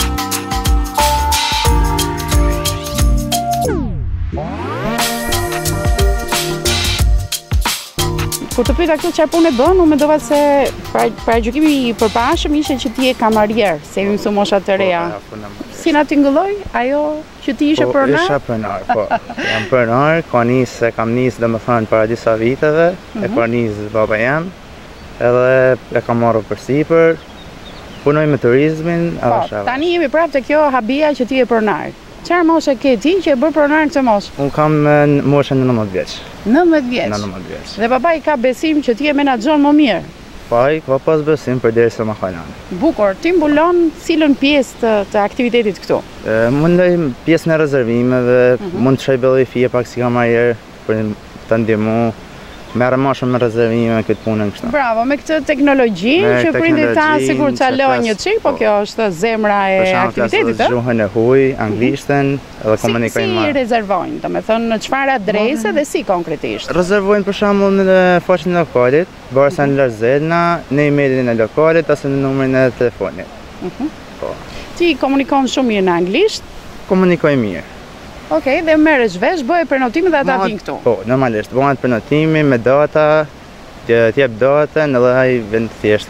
Kur të pyeta këtu çfarë punë bën, unë mendova se paragjykimi i përparshëm ishte që ti je kamarier, se jemi në mosha të reja. Si na tingëlloj ajo që ti ishe pronar? Po, isha pronar, po. Jam pronar, ka nisë, kam nisë dhe më thënë para disa viteve, e ka nisë baba jam, edhe e kam marrë për sipër, punoj me turizmin, edhe Po, tani jemi prapë të kjo habia që ti je pronar. Çfarë moshe ke ti që e bërë pronar në këtë moshë? Unë kam moshën nëntëmbëdhjetë vjeç. nëntëmbëdhjetë vjeç? nëntëmbëdhjetë vjeç. Dhe baba i ka besim që ti e menaxhon më mirë? Po, i ka pas besim për deri se më kalon. Bukur, ti mbulon cilën pjesë të, të aktivitetit këtu? E, mundoj pjesën e rezervimeve, uh -huh. mund të shoj bëllë fije pak si kamarier për të ndihmu. Merrem më shumë me rezervime me këtë punën kështu. Bravo, me këtë teknologji që prindit ta sigur çalojnë një çik, po kjo është zemra e aktivitetit, ë? Gjuhën e huaj, anglishtën, edhe komunikojnë më. Si rezervojnë, domethënë në çfarë adrese dhe si konkretisht? Rezervojnë për shembull në faqen e lokalit, varësa në Larzedna, në emailin e lokalit ose në numrin e telefonit. Po. Ti komunikon shumë mirë në anglisht? Komunikoj mirë. Okej, dhe merresh vesh, bëhe prenotimin dhe ata vinë këtu? Po, normalisht, bëhet prenotimi me data, të jep datën edhe ai vend thjesht këtu.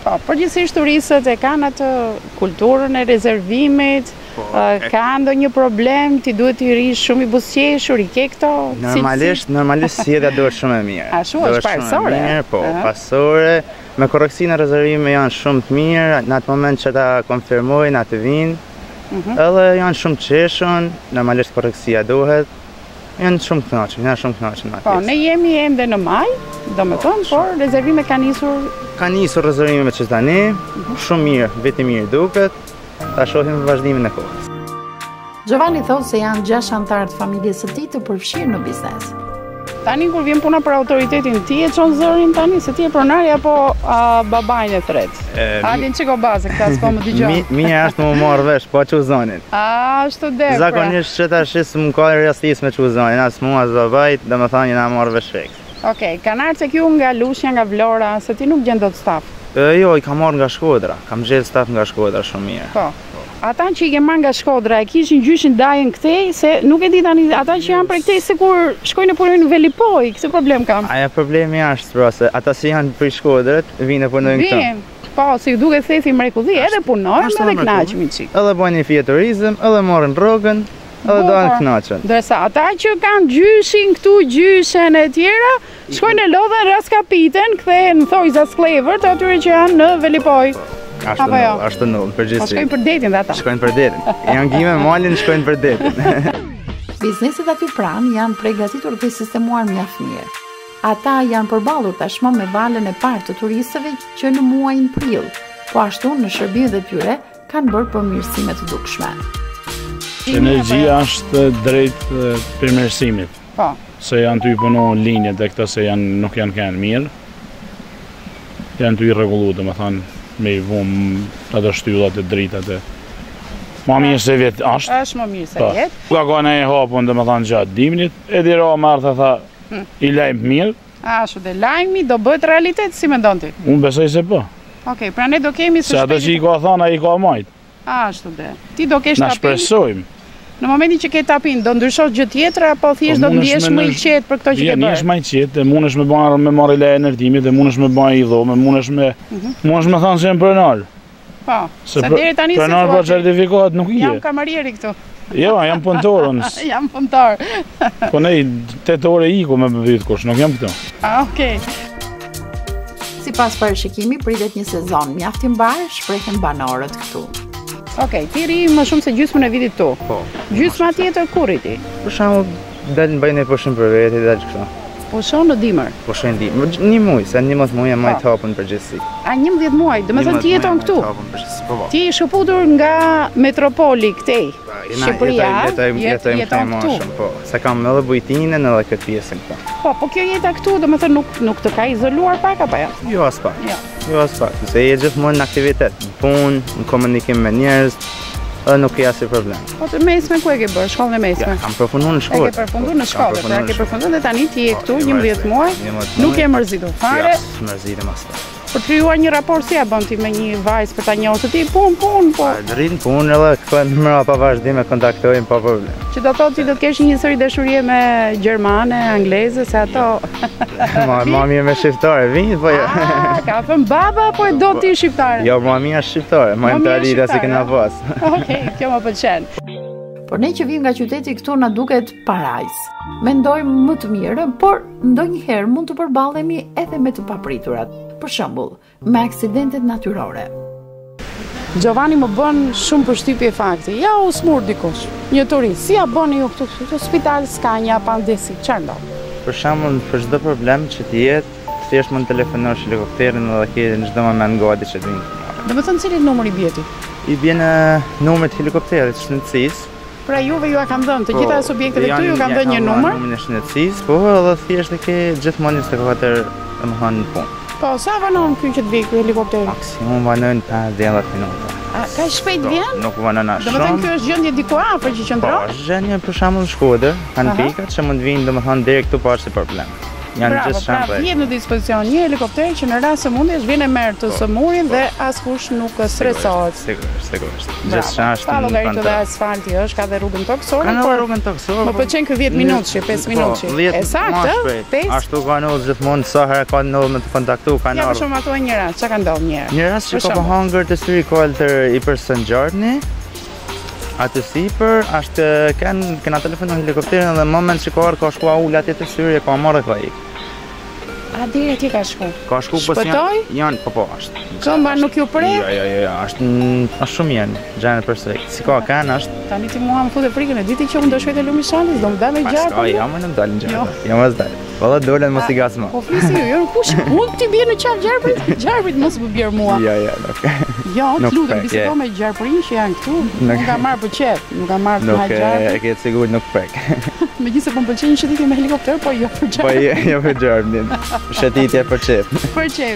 Po, përgjithsisht turistët e kanë atë kulturën e rezervimit, ka ndonjë problem, ti duhet t'i rish shumë i buzëqeshur, i ke këto? Normalisht, normalisht sjellja duhet shumë e mirë. A shu është pasore? Po, pasore, me korreksinë e rezervimit janë shumë të mirë, në atë moment që ta konfirmojnë, atë vinë, edhe janë shumë qeshën, normalisht korreksia duhet, janë shumë kënaqur, janë shumë kënaqur. Po, ne jemi ende në maj, domethënë, por rezervime kanë nisur. Ka nisur rezervime që tani, shumë mirë, veti mirë duket, ta shohim vazhdimin e kohës. Giovanni thotë se janë gjashtë anëtarë të familjes së tij të përfshirë në biznes. Tani kur vjen puna për autoritetin, ti e çon zërin tani se ti e pronari apo babain e tret? Alin çiko bazë, këta s'po më dëgjon. Mirë është më marr vesh, po çuzonin. A, ashtu dhe. Zakonisht që tash s'm ka rastis me çuzonin, as mua as babait, domethënë na marr vesh fix. Okej, kanë ardhur tek ju nga Lushnja, nga Vlora, se ti nuk gjen dot staf. Jo, i kam marrë nga Shkodra, kam gjetë staf nga Shkodra shumë mirë. Po. Ata që i ke marrë nga Shkodra e kishin gjyshin dajën këtej, se nuk e di tani ata që janë prej këtej se kur shkojnë punojnë në Velipoj, këtë problem kam. Aja problemi është pra se ata që janë prej Shkodrës vinë e punojnë këtu. Vinë, po, si duket thethi mrekulli, edhe punojnë edhe kënaqemi çik. Edhe bojnë një fije turizëm, edhe marrin rrogën, edhe do të kënaqen. Ndërsa ata që kanë gjyshin këtu, gjyshen e tjera, shkojnë e lodhen raskapiten, kthehen në thojza sklevër të atyre që janë në Velipoj. Ashtë të nullë, ashtë të nullë, përgjithsi. Po shkojnë për detin dhe ata? Shkojnë për detin. Janë gjime malin, shkojnë për detin. Bizneset aty pranë janë përgatitur dhe sistemuar mjaft mirë. Ata janë përballur tashmë me valën e parë të turistëve që në muajin prill, po ashtu në shërbimet e tyre kanë bërë përmirësime të dukshme. Energjia është drejt përmirësimit. Po. Se janë të i punu linjet dhe këta se janë, nuk janë kanë mirë. Janë të i regullu, dhe me thanë, me i vumë ato shtyllat e dritat e... Ma mirë se vjetë ashtë. është më mirë se vjetë. Ka ka ne e hapun dhe me thanë gjatë dimnit, e dira Martha tha, i lajmë mirë. Ashtu dhe lajmi do bëhet realitet, si me ndonë ti? Unë besoj se po. Okej, pra ne do kemi së shpejt... Se ato që i ka thana, i ka majtë. Ashtu dhe. Ti do kesh tapin... Na shpresojmë. Në momentin që ke tapin, do ndryshosh gjë tjetër apo thjesht do të ndihesh më i qetë për këto që ke bërë? Ndihesh më i qetë, mundesh me bën me marrë leje ndërtimit, dhe mundesh me bën i dhomë, mundesh me mundesh me thënë se jam pronar. Po. Se deri tani se pronar pa certifikatë nuk je. Jam kamarieri këtu. Jo, jam punëtor unë. Jam punëtor. Po ne tetë orë iku me bëvit kush, nuk jam këtu. Ah, okay. Sipas parashikimit pritet një sezon mjaft i mbar, shprehen banorët këtu. Okej, ti ri më shumë se gjysmën e vitit tu. Po. Gjysma tjetër kur i ti? Për shembull, dalin bëjnë pushim për vete, dalë kështu. Pushon në dimër? Pushon në dimër. Një muaj, se një muaj jam më i hapun përgjithësi. A njëmbëdhjetë muaj, domethënë ti jeton këtu. Ti je shkëputur nga metropoli këtej. Shqipëria. Jetoj këtu më shumë, po. Se kam edhe bujtinën edhe këtë pjesën këtu. Po, po kjo jeta këtu, domethënë nuk nuk të ka izoluar pak apo jo? Jo, as pak. Jo, as pak. Se je gjithmonë në aktivitet, në punë, në komunikim me njerëz. Edhe nuk ke asnjë problem. Po të mesme ku e ke bërë? Shkollën e mesme? Kam përfunduar në shkollë. E ke përfunduar në shkollë, pra ke përfunduar dhe tani ti je këtu njëmbëdhjetë muaj. Nuk je mërzitur fare. Jo, mërzitem as pak. Për të krijuar një raport si ja bën ti me një vajzë për ta njohur ti pun pun po. Rrin punë edhe këtu më pa vazhdim e kontaktojmë pa problem. Që do thotë ti do të kesh një histori dashurie me gjermane, angleze, se ato. Ma ma mirë me shqiptare, vini po jo. Ka thënë baba apo e do ti shqiptare? Jo, ma mirë shqiptare, ma mentalita si kena pas. Okej, kjo më pëlqen. Por ne që vim nga qyteti këtu na duket parajs. Mendojmë më të mirë, por ndonjëherë mund të përballemi edhe me të papriturat. Për shembull, me aksidentet natyrore. Giovanni më bën shumë përshtypje fakti. Ja u smur dikush, një turist. Si ja bëni ju këtu? Në spital s'ka një apandesi, çfarë ndodh? Për shembull, për çdo problem që të jetë, thjesht mund të telefonosh helikopterin dhe ke në çdo moment gati që të vinë. Domethënë cili numër i bie ti? I bjen numri i helikopterit shëndetësisë. Pra juve ju a kam dhënë, të gjitha subjektet e këtu ju kam dhënë një numër? Numrin e shëndetësisë, po edhe thjesht e ke gjithmonë njëzet e katër domethënë në punë. Po, sa vanon këtu që të vijë helikopteri? Maksimum vanon pesë deri minuta. A ka shpejt vjen? Nuk vanon as shumë. Domethënë kjo është gjendje diku afër që qëndron? Po, gjendje për shembull në Shkodër, kanë pikat që mund të vinë domethënë deri këtu pa asnjë problem. Janë Bravo, gjithë pra shembull. vjen në dispozicion një helikopter që në rast se mundesh vjen e merr të sëmurin dhe askush nuk stresohet. Sigurisht, sigurisht. Bravo. Gjithçka është Pa në llogaritë dhe kontroll. asfalti është, ka dhe rrugën toksore. Ka dhe por rrugën toksore, Më po- pëlqen ky dhjetë minutë, pesë minutë. Po, dhjetë E saktë, ma shpejt. pesë. Ashtu ka ndodhur gjithmonë sa herë ka ndodhur me të kontaktu kanë Ja, për ardhur. shumë ato një rast, çka ka ndodhur një herë? Një rast që Për ka po shembull. hangër të syri koltër i për Sën Gjordni, atë sipër, është kanë kena telefonu helikopterin dhe në moment që ka ardhur ka shkuar ul atje të syri e ka marrë ka ik. A deri atje ka shku? Ka shku po Shpëtoi? janë, janë po po është. Këmba nuk ju pre? Jo, jo, jo, është mm, është shumë mirë, gjendje perfekte. Si ka kanë është. Tani ti mua më futë frikën e ditë që unë do shkoj te Lumishanis, do më dalë me gjarë. Ka jam në dalë Jo. gjarë. Jam as dalë. Valla dole mos i gazmo. Po flisi ju, jo kush mund ti bie në qaf gjarprit? Gjarprit mos më bjer mua. Jo, jo, nuk. Jo, të Nuk lutem, prek, bisedo je. me gjarprin që janë këtu. Nuk- Nuk ka marrë për qef, nuk ka marrë për Nuk ha e gjarprit. e ke sigurt nuk prek. Megjithëse po më pëlqen një shëtitje me helikopter, po jo për Po gjarprit. jo, jo për gjarmin. Shëtitje për çep. Për qef.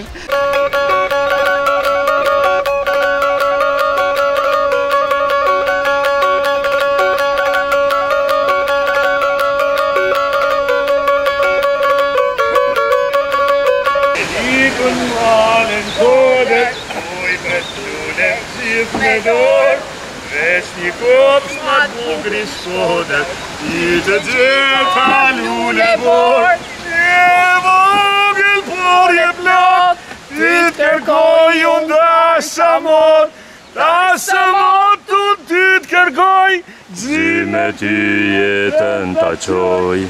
Ikën malën kodet, oj me tunem gjithë me dorë, veç një kopsh ma bukri sodet, i të gjitha lule borë, e vogël por je plot, ti të kërkoj unë dasha mot, dasha mot unë ty të kërkoj, gji me ty jetën ta qoj.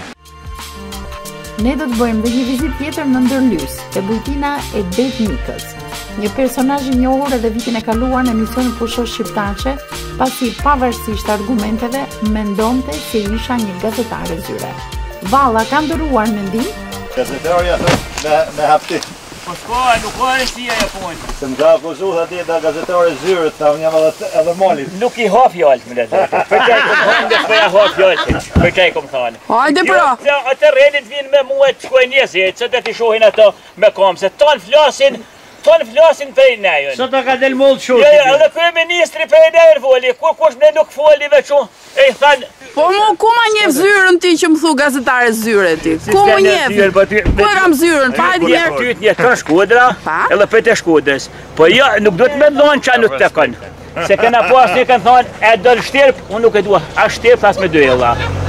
Ne do të bëjmë dhe një vizit tjetër në Ndërlys, te bujtina e Det Mikës, një personazh i njohur edhe vitin e kaluar në emisionin Pushosh Shqiptaqe, pasi pavarësisht argumenteve mendonte se isha një gazetare zyre. Valla ka ndëruar mendim? Gazetarja me, me haptit. Po s'ka, nuk ka rësia e punë. Se më ka akuzuar atje da gazetare zyrët, ta unë jam edhe, edhe malit. Nuk i ha fjallë më letë. Për qaj kom thonë dhe s'me ja ha fjallë. Për qaj kom thonë. Hajde pra! Jo, atë rrenit vinë me mua të shkoj njëzit, që të t'i shohin ato me kom, se tonë flasin, tonë flasin prej nejën. Sot ka del mollë Jo, shoqit. jo, edhe kërë ministri prej nejën foli, kur kush ne nuk foli veç unë, e i thanë, Po mu, ku ma njef zyrën ti që më thu gazetare zyre ti? Ku mu njef? Ku e kam zyrën? Pa e njerë? ty t'nje të Shkodra, edhe për të Shkodrës. Po jo, nuk do të me dhonë që nuk të kënë. Se kena pas një kanë thonë, e do të shtirp, unë nuk e dua, a shtirp as me dy ella.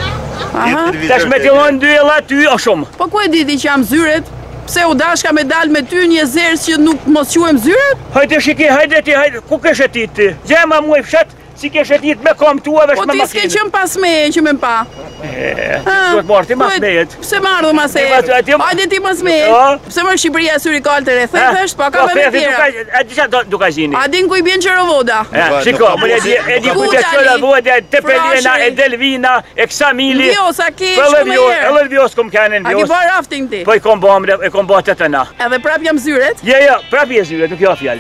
Tash me t'i dhonë dy ella ty o shumë. Po ku e diti që jam zyret? Pse u dashka me dal me ty një zerës që nuk mos quem zyret? Hajde shiki, hajde ti, hajde, ku ke shetit ti? Gjema mu i fshat, si ke shetit me kom tua vesh Po me ti s'ke makinë. qëm pas meje që me pa. E, do të marrë ti mas mejet. Pse më ardhë mas meje? Ti mas- ti- Hajde ti mas meje. Jo. Pse më Shqipëria syri kaltër e thethësht, po ka me me tjera. A di qa do ka gjini? A din ku i bjen Qerovoda? E, shiko, më e di, e di ku të qëra vode, Tepelina, e Delvina, e Ksamili. Vjosa ki Po shku edhe me vjo- herë. edhe vjos kom kanë në A ki vjos. bërë rafting ti? Po i kom bom, e kom bë të të na. Edhe prap jam zyret? Jo, jo, prap je zyre, nuk jo fjallë.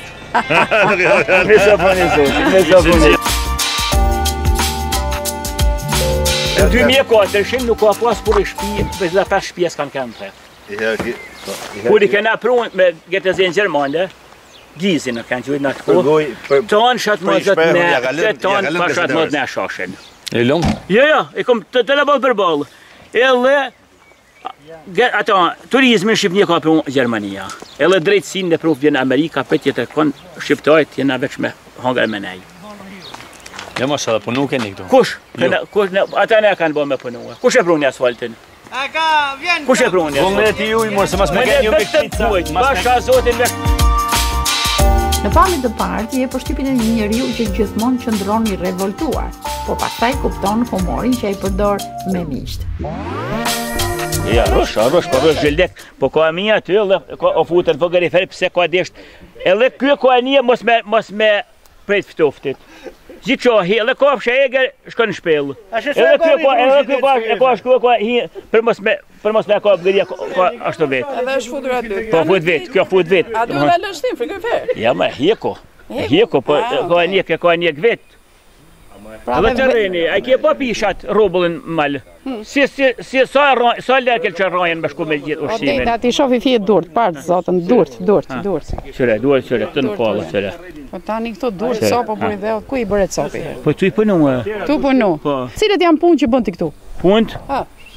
Me sa po një zotë, me sa po një. Në dy mijë e katër nuk ka pas kur i shtëpi, vetë pesë shtëpi s'kan kanë të. I herë ki... Kur i kena prunë me getëzën Gjermane, Gizin në kanë qëjtë në atë kohë, Përgoj, për... tonë shatë më zëtë shprehur, ne, ja ka lënë- të ja ka tonë lënë pa shatë më gazetarës. ne shashen. E lëmë? Jo, jo, e kom të të lebal për balë. Edhe, ge- ato, turizmin Shqipënia ka prunë Gjermania. Edhe drejtësin dhe prufë vjen Amerika, për tjetë konë Shqiptajt jena veç me hangar me nej. Ja mos edhe, po nuk e një këtu. Kush? Kena- kush ne- Ata ne kanë bërë me punua. Kush e prunë asfaltin? A ka vjen. Kush e prunë asfaltin? Vullneti juj, mos se mas me Me ke një me vetë të kështica. bujt, basha zotin me... Në pamje të parë, ti e përshtypjen e një njeriu që gjithmonë qëndron i revoltuar, po pastaj kupton humorin që ai përdor me miqt. Ja, rosh, rosh, po rosh gjeldek, po ka mija ty, edhe ka o futën vëgër i ferë, pse ka desht. Edhe kjo ka një mos me, mos me prejt ftoftit. Gjithë që hi, edhe ka fshe eger, shkon në shpellë. Edhe kjo ka, edhe kjo ka, e ka shku, ka hi, për mos me, për mos me ka bëgëria, ka ashtu vetë. Edhe është futur aty. Po fut vetë, kjo fut vetë. Aty u dalë shtim, frikë ferë. Ja, ma hjeko. Hjeko, po ka një, ka një vetë. Edhe të rreni, a kje pa pishat robullin malë. Si, si, si, sa, ra- sa lekel që rrajen me shku me gjithë O ushqimin. dejta ti shofi fije durt, partë zotën, durt, durt, durt. Qëre, duhet qëre, të në pallë, qëre. Po tani këto durt, Qëre. sopo bëri dhe, ku i bëret sopi? Po tu i punu e? Tu punu. Po. Cilët janë punë që bën ti këtu? Punt? Ha.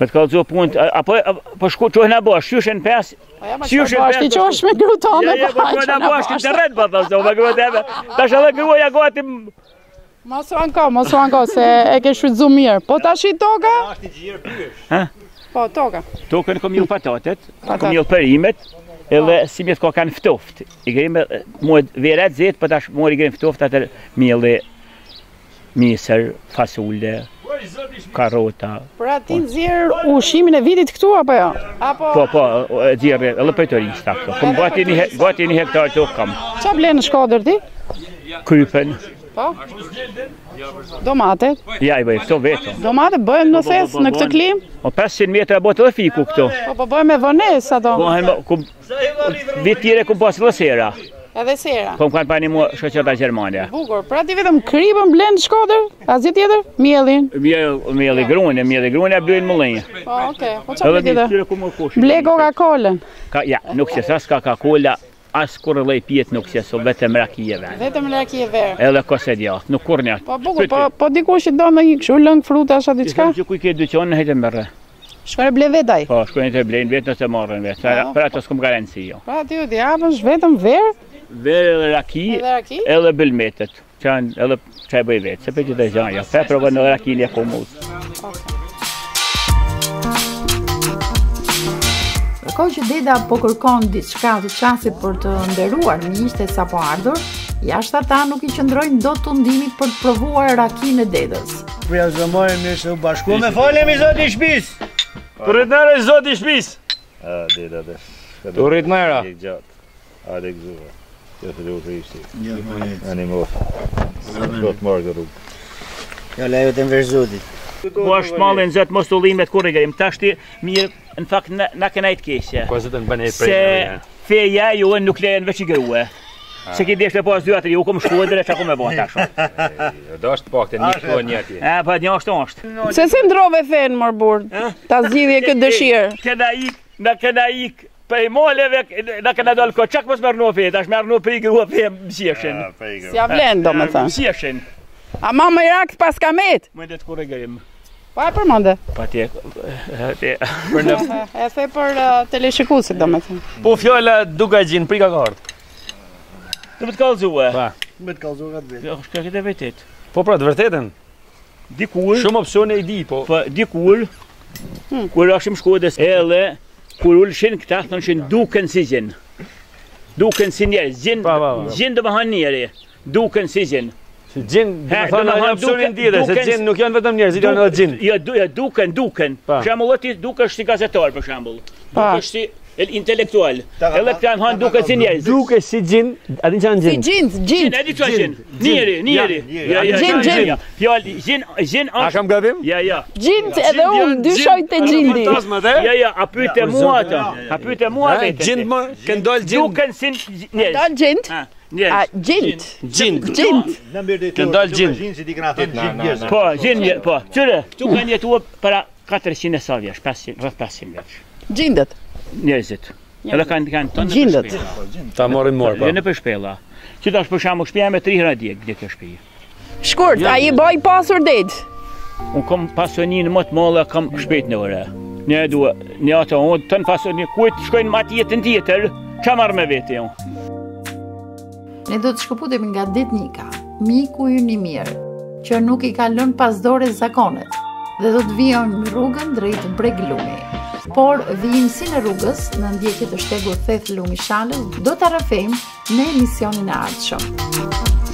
Me të kallëzo punë, apo po shku çohen apo shyshen pesë. Si u shën ti çosh me gruton me po po na bash të rreth po thosë, me gruaja. Tash edhe gruaja gati. Mos u anko, mos u anko se e ke shfrytzuar mirë. Po tash i toka? Është i gjerë pysh. Hë? Po toka. Tokën kom ju patatet, kom ju perimet, edhe si më të kanë ftoft. I kemi mua verat zet, po tash mori kemi ftoft atë mielli misër, fasule, karota. Pra ti nxjerr ushqimin e vitit këtu apo jo? Apo Po, po, nxjerr edhe për turista këtu. Kom gati një gati një hektar tokë kam. Ç'a blen në Shkodër ti? Krypen. Po. Domate? Ja, i bëj këto vetëm. Domate bëhen në thes në këtë klim? O pesëqind metra bot edhe fiku këtu. Po po bëhen me vonesë ato. Po, vit tjere kum pas lësera. Edhe sera. Po më kanë pani mua shoqata gjermane. Bukur, pra ti vetëm kripën blen në Shkodër? Asgjë tjetër? Miellin? Miell, mielli grunë, mielli grunë blen mullinj. Po, okay. Po çfarë tjetër? Ble Coca-Colën. Ka, ja, nuk se sa Coca-Cola, as kur lloj pijet nuk se so vetëm rakije verë. Vetëm rakije verë. Edhe kose djath, nuk kur njët. Po bukur, po po dikush që do ndonjë kështu lëng fruta asha diçka? Që ku i ke dyqan në hejtë mërë. Shkojnë ble vetaj? Po, shkojnë të blejnë vetë nëse marrën vetë. Për ato s'kom garanci jo. Pra ti u t'japësh vetëm verë? Verë edhe raki, edhe bëlmetet. Qanë edhe që e bëj vetë, se për që të gjanë, ja, pe provën edhe rakin e komuz. Kërkoj që deda po kërkon diçka të qasit për të nderuar miqtë sa po ardhur, jashtë ata nuk i qëndrojnë dot tundimit për të provuar rakinë e dedës. Prja zëmojnë mirë se u bashku me falemi zoti i shtëpis. Të rritnare zoti i shtëpis. A, deda dhe. Të rritnara. A, dhe gëzua. Jo të du krishti. Ani mofë. Do të marrë të rrugë. Jo, lejo të mverë zotit. Po është mallin zot mos tullimet kur e gjerim. Tashti mirë, në fakt na kena të keqe. Po zotën bën e Se feja ju nuk lejen veç i grua. Se ki deshte pas dy atë, ju kom Shkodër e çka kom e bën tash. Do është pak të një këto një atje. A, po një është është. Se si ndrove fen mor burr? Ta zgjidhje këtë dëshirë. Kena ik, na kena ik. Për i moleve, na kena dalë ko, qak mos mërnu fe, tash mërnu për i grua fe mësjeshin. Si a vlen, do me thënë. Mësjeshin. A ma më rakt pas kamet? Më ndet kur e gërim. Pa e përmënde? Pa tje. E the për teleshikusit, do me thënë. Po fjalla duka gjinë, prika kartë. Të më të kalëzue? Pa. Me të kalëzue atë vetë. Jo, shka këtë e vetit. Po pra, të vërtetën? Dikur. Shumë opcione i di, po. Po, dikur, kur ashim Shkodës, edhe, kur ullëshin këta, thonë që duken si gjinë. Duken si njerë, gjinë, gjinë dhe më hanë njeri. Duken si gjinë. Gjinë, dhe më thonë në opcionin tjede, se gjinë nuk janë vetëm njerë, janë edhe gjinë. Jo, duken, duken. Për shambull, ti dukesh si gazetar, për shambull. Dukesh si intelektual. Edhe këta më hanë duken si njerë. Duke si gjinë, adin që janë gjinë? Si gjinë, gjinë. Edi që gjinë. Njeri, njeri. Gjinë, gjinë. Fjallë, gjinë, gjinë A kam gabim? Ja, ja. Gjinë edhe unë, dyshoj të gjindi. Ja, ja, a pyte mua ata. A pyte mua vete. Gjinë më, kënë dollë gjinë. Duken si njerë. Dollë gjindë? A, gjindë. Gjinë. Gjindë. Kënë dollë gjinë. Gjinë si ti këna thëtë gjinë njerëzë. Po, gjinë, po. Qyre, tu kanë jetua para katërqind e sa vjesh, rrëth pesëqind vjesh. Gjindët? Njerëzit. Edhe kanë kanë tonë gjindët. Ta morin morë, po. Jo në për shpella. Që tash për shkakun shtëpia me tri hera djeg, djeg kjo shtëpi. Shkurt, a i baj pasur det? Unë kam pasonin më të madhe, kam shpejt në ore. Ne dua, ne ato, unë të në pasonin, kujt shkojnë ma tjetën tjetër, që marrë me vete jo. Ne do të shkëputemi nga Detnika, miku ju një mirë, që nuk i ka lënë pas dore zakonet, dhe do të vijon në rrugën drejt Breglumi. Por vijim si në rrugës, në ndjekje të shtegut Theth Lumi Shalës, do të rrafejmë në emisionin e ardhshëm.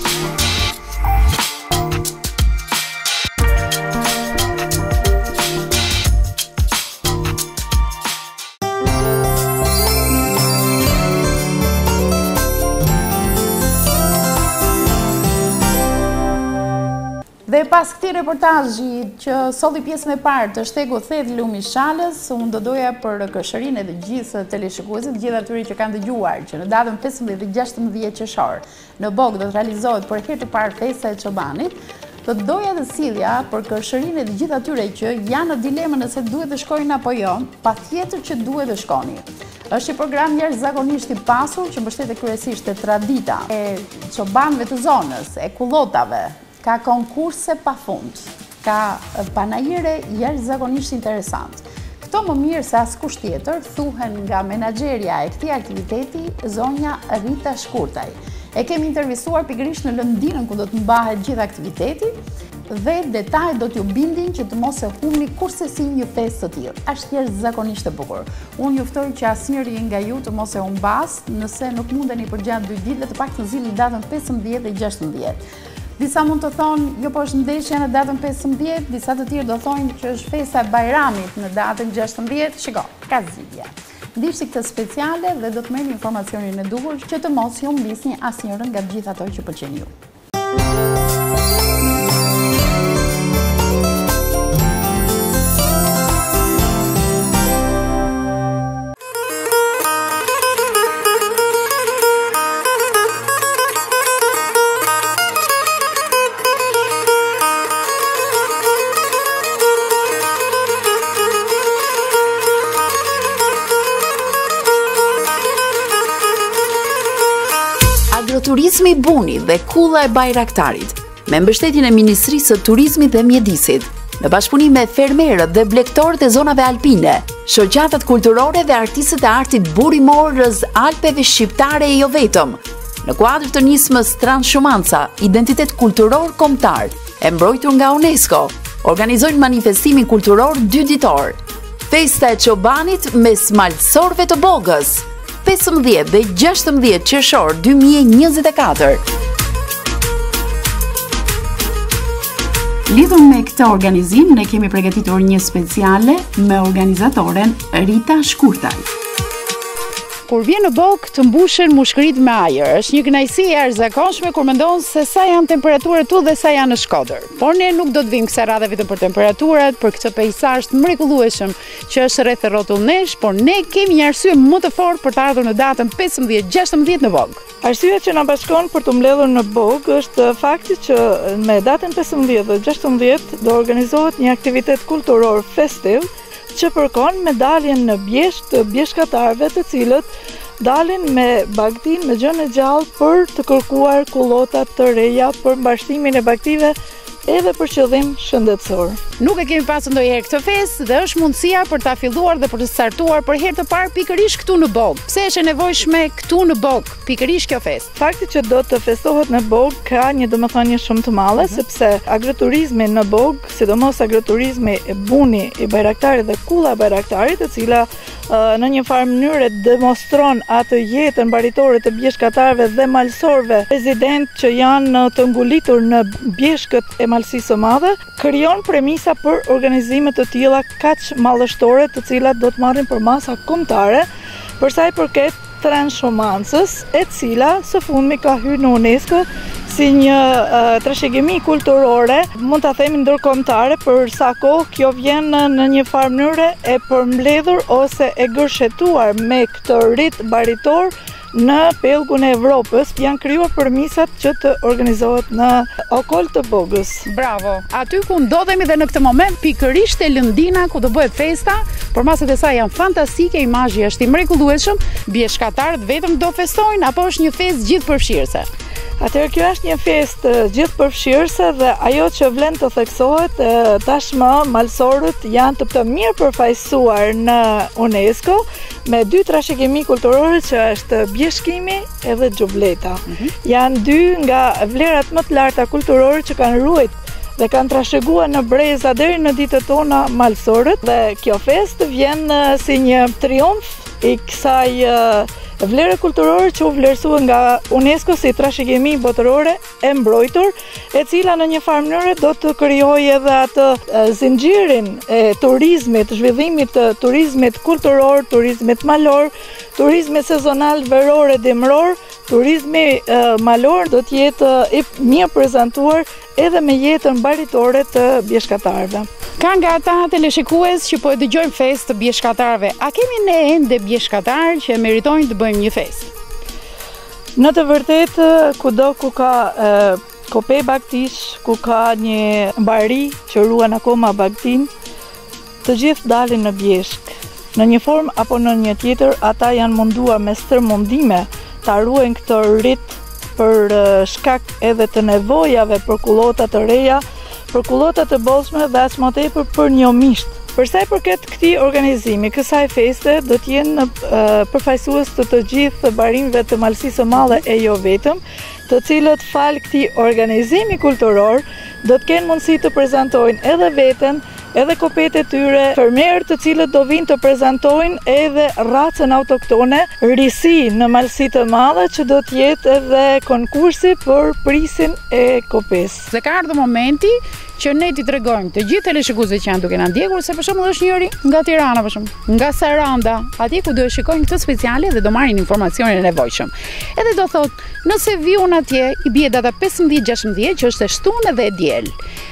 Dhe pas këtij reportazhi që solli pjesën e parë të shtegu Theth Lumi Shalës, unë do doja për këshërinë e të gjithë teleshikuesit, të gjithë atyre që kanë dëgjuar që në datën pesëmbëdhjetë dhe gjashtëmbëdhjetë qershor në Bog do të realizohet për herë të parë festa e çobanit, do të doja të sillja për këshërinë e të gjithë atyre që janë në dilemë nëse duhet të shkojnë apo jo, patjetër që duhet të shkoni. Është një program jashtëzakonisht i pasur që mbështetet kryesisht te tradita e çobanëve të zonës, e kullotave. Ka konkurse pa fund, ka panajire jashtëzakonisht interesant. këto më mirë se askush tjetër thuhen nga menaxherja e këtij aktiviteti, zonja Rita Shkurtaj. E kemi intervistuar pikërisht në lëndinën ku do të mbahet gjithë aktiviteti dhe detajet do t'ju bindin që të mos e humni kurse si një festë të tillë. Është thjesht zakonisht e bukur. Unë juftoj që asnjëri nga ju të mos e humbas, nëse nuk mundeni përgjatë dy ditëve të paktën zilni datën pesëmbëdhjetë dhe gjashtëmbëdhjetë. Disa mund të thonë, jo po është ndeshja në datën pesëmbëdhjetë, disa të tjerë do thonë që është festa e Bajramit në datën gjashtëmbëdhjetë. Shiko, ka zgjidhje. Ndiqni këtë speciale dhe do të merrni informacionin e duhur që të mos ju humbisni asnjërin nga gjithë ato që pëlqen ju. Turizmi Buni dhe Kulla e Bajraktarit, me mbështetjen e Ministrisë së Turizmit dhe Mjedisit, në bashkëpunim me fermerët dhe blegtorët e zonave alpine, shoqatat kulturore dhe artistët e artit burimorës Alpeve shqiptare e jo vetëm, në kuadër të nismës Transhumanca, identitet kulturor kombëtar, e mbrojtur nga UNESCO, organizojnë manifestimin kulturor dy ditor, Festa e Çobanit mes malësorëve të Bogës, pesëmbëdhjetë dhe gjashtëmbëdhjetë qershor dy mijë e njëzet e katër. Lidhur me këtë organizim, ne kemi përgatitur një speciale me organizatoren Rita Shkurtaj. Kur vjen në Bogë të mbushen mushkërit me ajër, është një kënaqësi e jashtëzakonshme kur mendon se sa janë temperaturat tu dhe sa janë në Shkodër. Por ne nuk do të vim kësaj radhe vetëm për temperaturat, për këtë peizazh të mrekullueshëm që është rreth e rrotullnesh, por ne kemi një arsye më të fortë për të ardhur në datën pesëmbëdhjetë gjashtëmbëdhjetë në Bogë. Arsyeja që na bashkon për të mbledhur në Bogë është fakti që me datën pesëmbëdhjetë dhe gjashtëmbëdhjetë do organizohet një aktivitet kulturor festiv që përkon me daljen në bjeshk të bjeshkatarëve të cilët dalin me bagtin, me gjën e gjallë për të kërkuar kullota të reja për mbashtimin e bagtive edhe për qëllim shëndetësor. Nuk e kemi pasur ndonjëherë këtë festë dhe është mundësia për ta filluar dhe për të startuar për herë të parë pikërisht këtu në Bogë. Pse është e nevojshme këtu në Bogë, pikërisht kjo festë? Fakti që do të festohet në Bogë ka një domethënie shumë të madhe, uh -huh. sepse agroturizmi në Bogë, sidomos agroturizmi e Buni, i Bajraktarit dhe Kulla e Bajraktarit, e cila uh, në një farë mënyrë demonstron atë jetën mbaritore të bjeshkatarëve dhe malësorëve rezident që janë të ngulitur në bjeshkët e malësisë së madhe, krijon premisa për organizime të tilla kaq mallështore, të cilat do të marrin për masa kombëtare, për sa i përket Transhumancës, e cila së fundmi ka hyrë në UNESCO si një uh, trashëgimi kulturore, mund ta themi ndërkombëtare, për sa kohë kjo vjen në një farë mënyre e përmbledhur ose e gërshetuar me këtë rit baritor në pellgun e Evropës, janë krijuar premisat që të organizohet në Okol të Bogës. Bravo! Aty ku ndodhemi dhe në këtë moment, pikërisht e lëndina ku do bëhet festa, por maset e saj janë fantastike, imazhi është i mrekullueshëm, bjeshkatarët vetëm do festojnë apo është një festë gjithëpërfshirëse? Atëherë kjo është një festë gjithëpërfshirëse dhe ajo që vlen të theksohet, tashmë malësorët janë të të mirë përfaqësuar në UNESCO me dy trashëgimi kulturore që është bjeshkimi edhe xhubleta. Mm-hmm. Janë dy nga vlerat më të larta kulturore që kanë ruajt dhe kanë trashëguar në breza deri në ditët tona malësorët, dhe kjo festë vjen si një triumf i kësaj vlere kulturore që u vlerësua nga UNESCO si trashëgimi botërore e mbrojtur, e cila në një farë mënyrë do të krijojë edhe atë zinxhirin e turizmit, zhvillimit të turizmit kulturor, turizmit malor, turizmit sezonal veror e dimror. Turizmi uh, malor do të jetë uh, i mirë prezantuar edhe me jetën mbaritore të bjeshkatarëve. Ka nga ata teleshikues që po e dëgjojnë festë të bjeshkatarëve. A kemi ne ende bjeshkatarë që meritojnë të bëjmë një festë? Në të vërtetë, kudo ku ka uh, kopej bagtish, ku ka një mbari që ruan akoma bagtin, të gjithë dalin në bjeshk. Në një formë apo në një tjetër, ata janë munduar me stërmundime ta ruajnë këtë rit për shkak edhe të nevojave për kullota të reja, për kullota të bollshme dhe as më tepër për njomisht. Për sa i përket këtij organizimi, kësaj feste do të jenë uh, përfaqësues të të gjithë barimëve të Malësisë së Madhe e jo vetëm, të cilët fal këtij organizimi kulturor do të kenë mundësi të prezantojnë edhe veten, edhe kopet e tyre, fermerë të cilët do vinë të prezantojnë edhe racën autoktone, risi në Malësi të Madhe që do të jetë edhe konkursi për prisin e kopes. Se ka ardhur momenti që ne t'i tregojmë të gjithë teleshikuesve që janë duke na ndjekur se për shembull është njëri nga Tirana për shembull, nga Saranda, atje ku do e shikojnë këtë speciale dhe do marrin informacionin e nevojshëm. Edhe do thotë, nëse vi unë atje, i bie data pesëmbëdhjetë gjashtëmbëdhjetë që është e shtunë dhe e diel.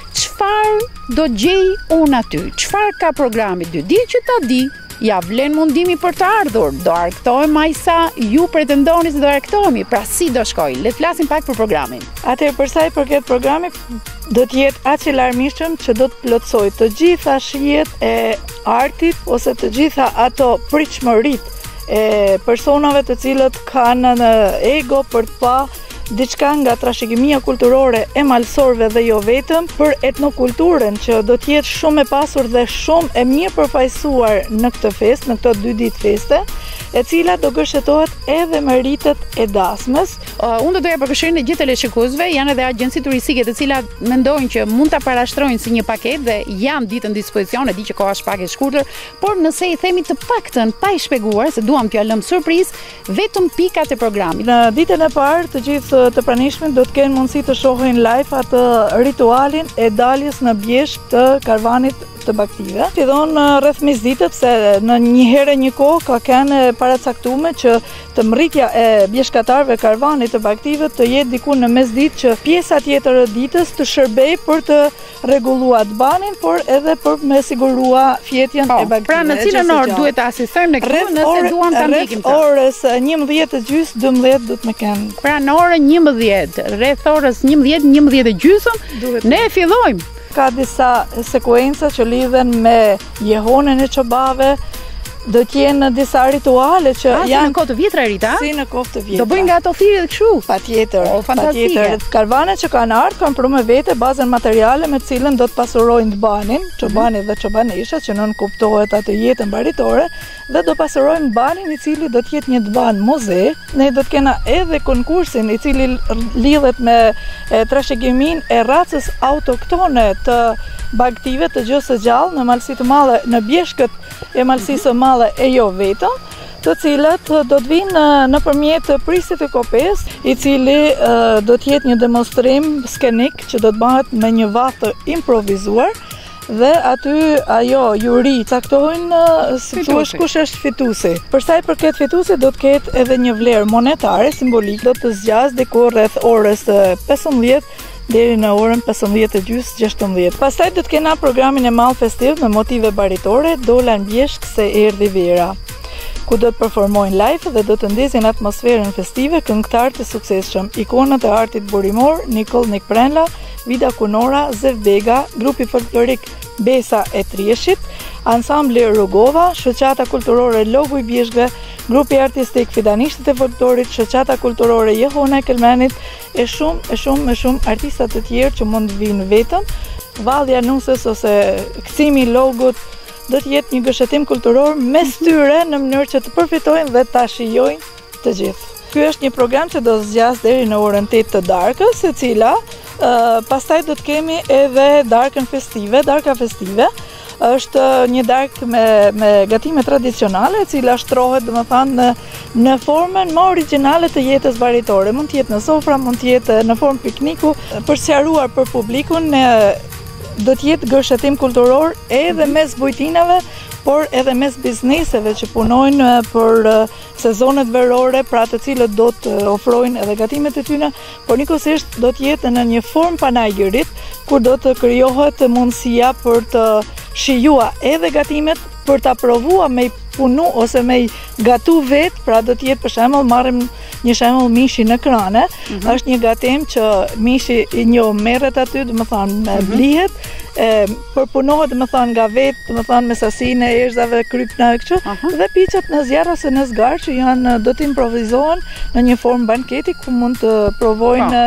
Çfarë do gjej unë aty? Çfarë ka programi dy ditë që ta di? Ja vlen mundimi për të ardhur, do argëtojmë aq sa ju pretendoni se do argëtohemi, pra si do shkoj? Le të flasim pak për programin. Atëherë për sa i përket programit, do të jetë aq i larmishëm që do të plotësoj të gjitha shijet e artit ose të gjitha ato pritshmëritë e personave të cilët kanë në ego për të pa diçka nga trashëgimia kulturore e malsorëve dhe jo vetëm, për etnokulturën që do të jetë shumë e pasur dhe shumë e mirë përfaqësuar në këtë festë, në këto dy ditë feste, e cila do gërshetohet edhe me ritët e dasmës. Uh, unë do doja përkëshirin e gjithë teleshikuesve, janë edhe agjenci turistike të cilat mendojnë që mund ta parashtrojnë si një paketë dhe janë ditë në dispozicion, e di që koha është pak e shkurtër, por nëse i themi të paktën pa i shpjeguar, se duam t'ju lëm surprizë, vetëm pikat e programit. Në ditën e parë të gjithë të pranishmit do të kenë mundësi të shohin live atë ritualin e daljes në bjeshk të karvanit të baktive. Fillon rreth mesditët, se në një herë një kohë ka kanë paracaktuar që të mrritja e bjeshkatarëve karvanit të baktive të jetë diku në mesditë që pjesa tjetër e ditës të shërbej për të rregulluar banin, por edhe për me sigurua fjetjen oh, e baktive. Pra në cilën orë duhet të asistojmë në këtu nëse duam ta ndikim këtë? Rreth orës njëmbëdhjetë e gjys, dymbëdhjetë do të më kenë. Pra në orën njëmbëdhjetë, rreth orës njëmbëdhjetë, njëmbëdhjetë e gjysmë, ne fillojmë. Ka disa sekuenca që lidhen me jehonën e çobave, do të jenë disa rituale që A, janë si në kohë të vjetra Rita? Si në kohë të vjetra. Do bëjnë nga ato thirrje të kështu. Patjetër. Oh, patjetër. Karvanet që kanë ardhur kanë për me vete bazën materiale me të cilën do të pasurojnë të banin, çobani dhe çobanesha që nën kuptohet atë jetën baritore, dhe do pasurojnë banin i cili do të jetë një ban muze. Ne do të kena edhe konkursin i cili lidhet me trashëgiminë e racës autoktone të bagtive të gjuhës së gjallë në Malësi të Madhe, në bjeshkët e Malësisë së Madhe e jo vetëm, të cilat do të vinë nëpërmjet prisit të kopes, i cili uh, do të jetë një demonstrim skenik që do të bëhet me një vath të improvizuar, dhe aty ajo juri caktojnë si thuaç kush është fituesi. Për sa i përket fituesit do të ketë edhe një vlerë monetare simbolike, do të zgjas diku rreth orës pesëmbëdhjetë deri në orën pesëmbëdhjetë e gjys, gjashtëmbëdhjetë. Pastaj do të kena programin e madh festiv me motive baritore, Dola në bjeshk se erdhi vera, ku do të performojnë live dhe do të ndezin atmosferën festive këngëtarë të suksesshëm, ikonat e artit burimor, Nikol Nikprenla, Vida Kunora, Zev Bega, grupi folklorik Besa e Trieshit, ansambli Rugova, shoqata kulturore Logu i Bjeshkëve, grupi artistik Fidanishtit e folklorit, shoqata kulturore Jehona e Kelmenit, e shumë e shumë e shumë artistat të tjerë që mund të vinë vetëm. Valli anusës ose kthimi i logut do të jetë një gëshëtim kulturor mes tyre në mënyrë që të përfitojnë dhe ta shijojnë të gjithë. Ky është një program që do zgjas deri në orën tetë të darkës, e cila uh, pastaj do të kemi edhe darkën festive, darka festive. Është një darkë me, me gatime tradicionale, e cila shtrohet domethënë në, në formën më origjinale të jetës baritore. Mund të jetë në sofra, mund të jetë në formë pikniku, për sqaruar për publikun, do të jetë gërshetim kulturor edhe mes bujtinave, por edhe mes bizneseve që punojnë për sezonet verore, pra të cilët do të ofrojnë edhe gatimet e tyre, por njëkohësisht do të jetë në një formë panajërit, kur do të krijohet mundësia për të shijua edhe gatimet, për ta provuar me punu ose me gatu vetë, pra do të jetë për shembull, marrim një shembull mishi në krane, mm -hmm. është një gatim që mishi i njoh merret aty, domethënë mm -hmm. blihet, e përpunohet domethënë nga vetë, domethënë me sasinë e erëzave, krypna e kështu, uh -huh. dhe piqet në zjarr ose në zgar që janë do të improvizohen në një formë banketi ku mund të provojnë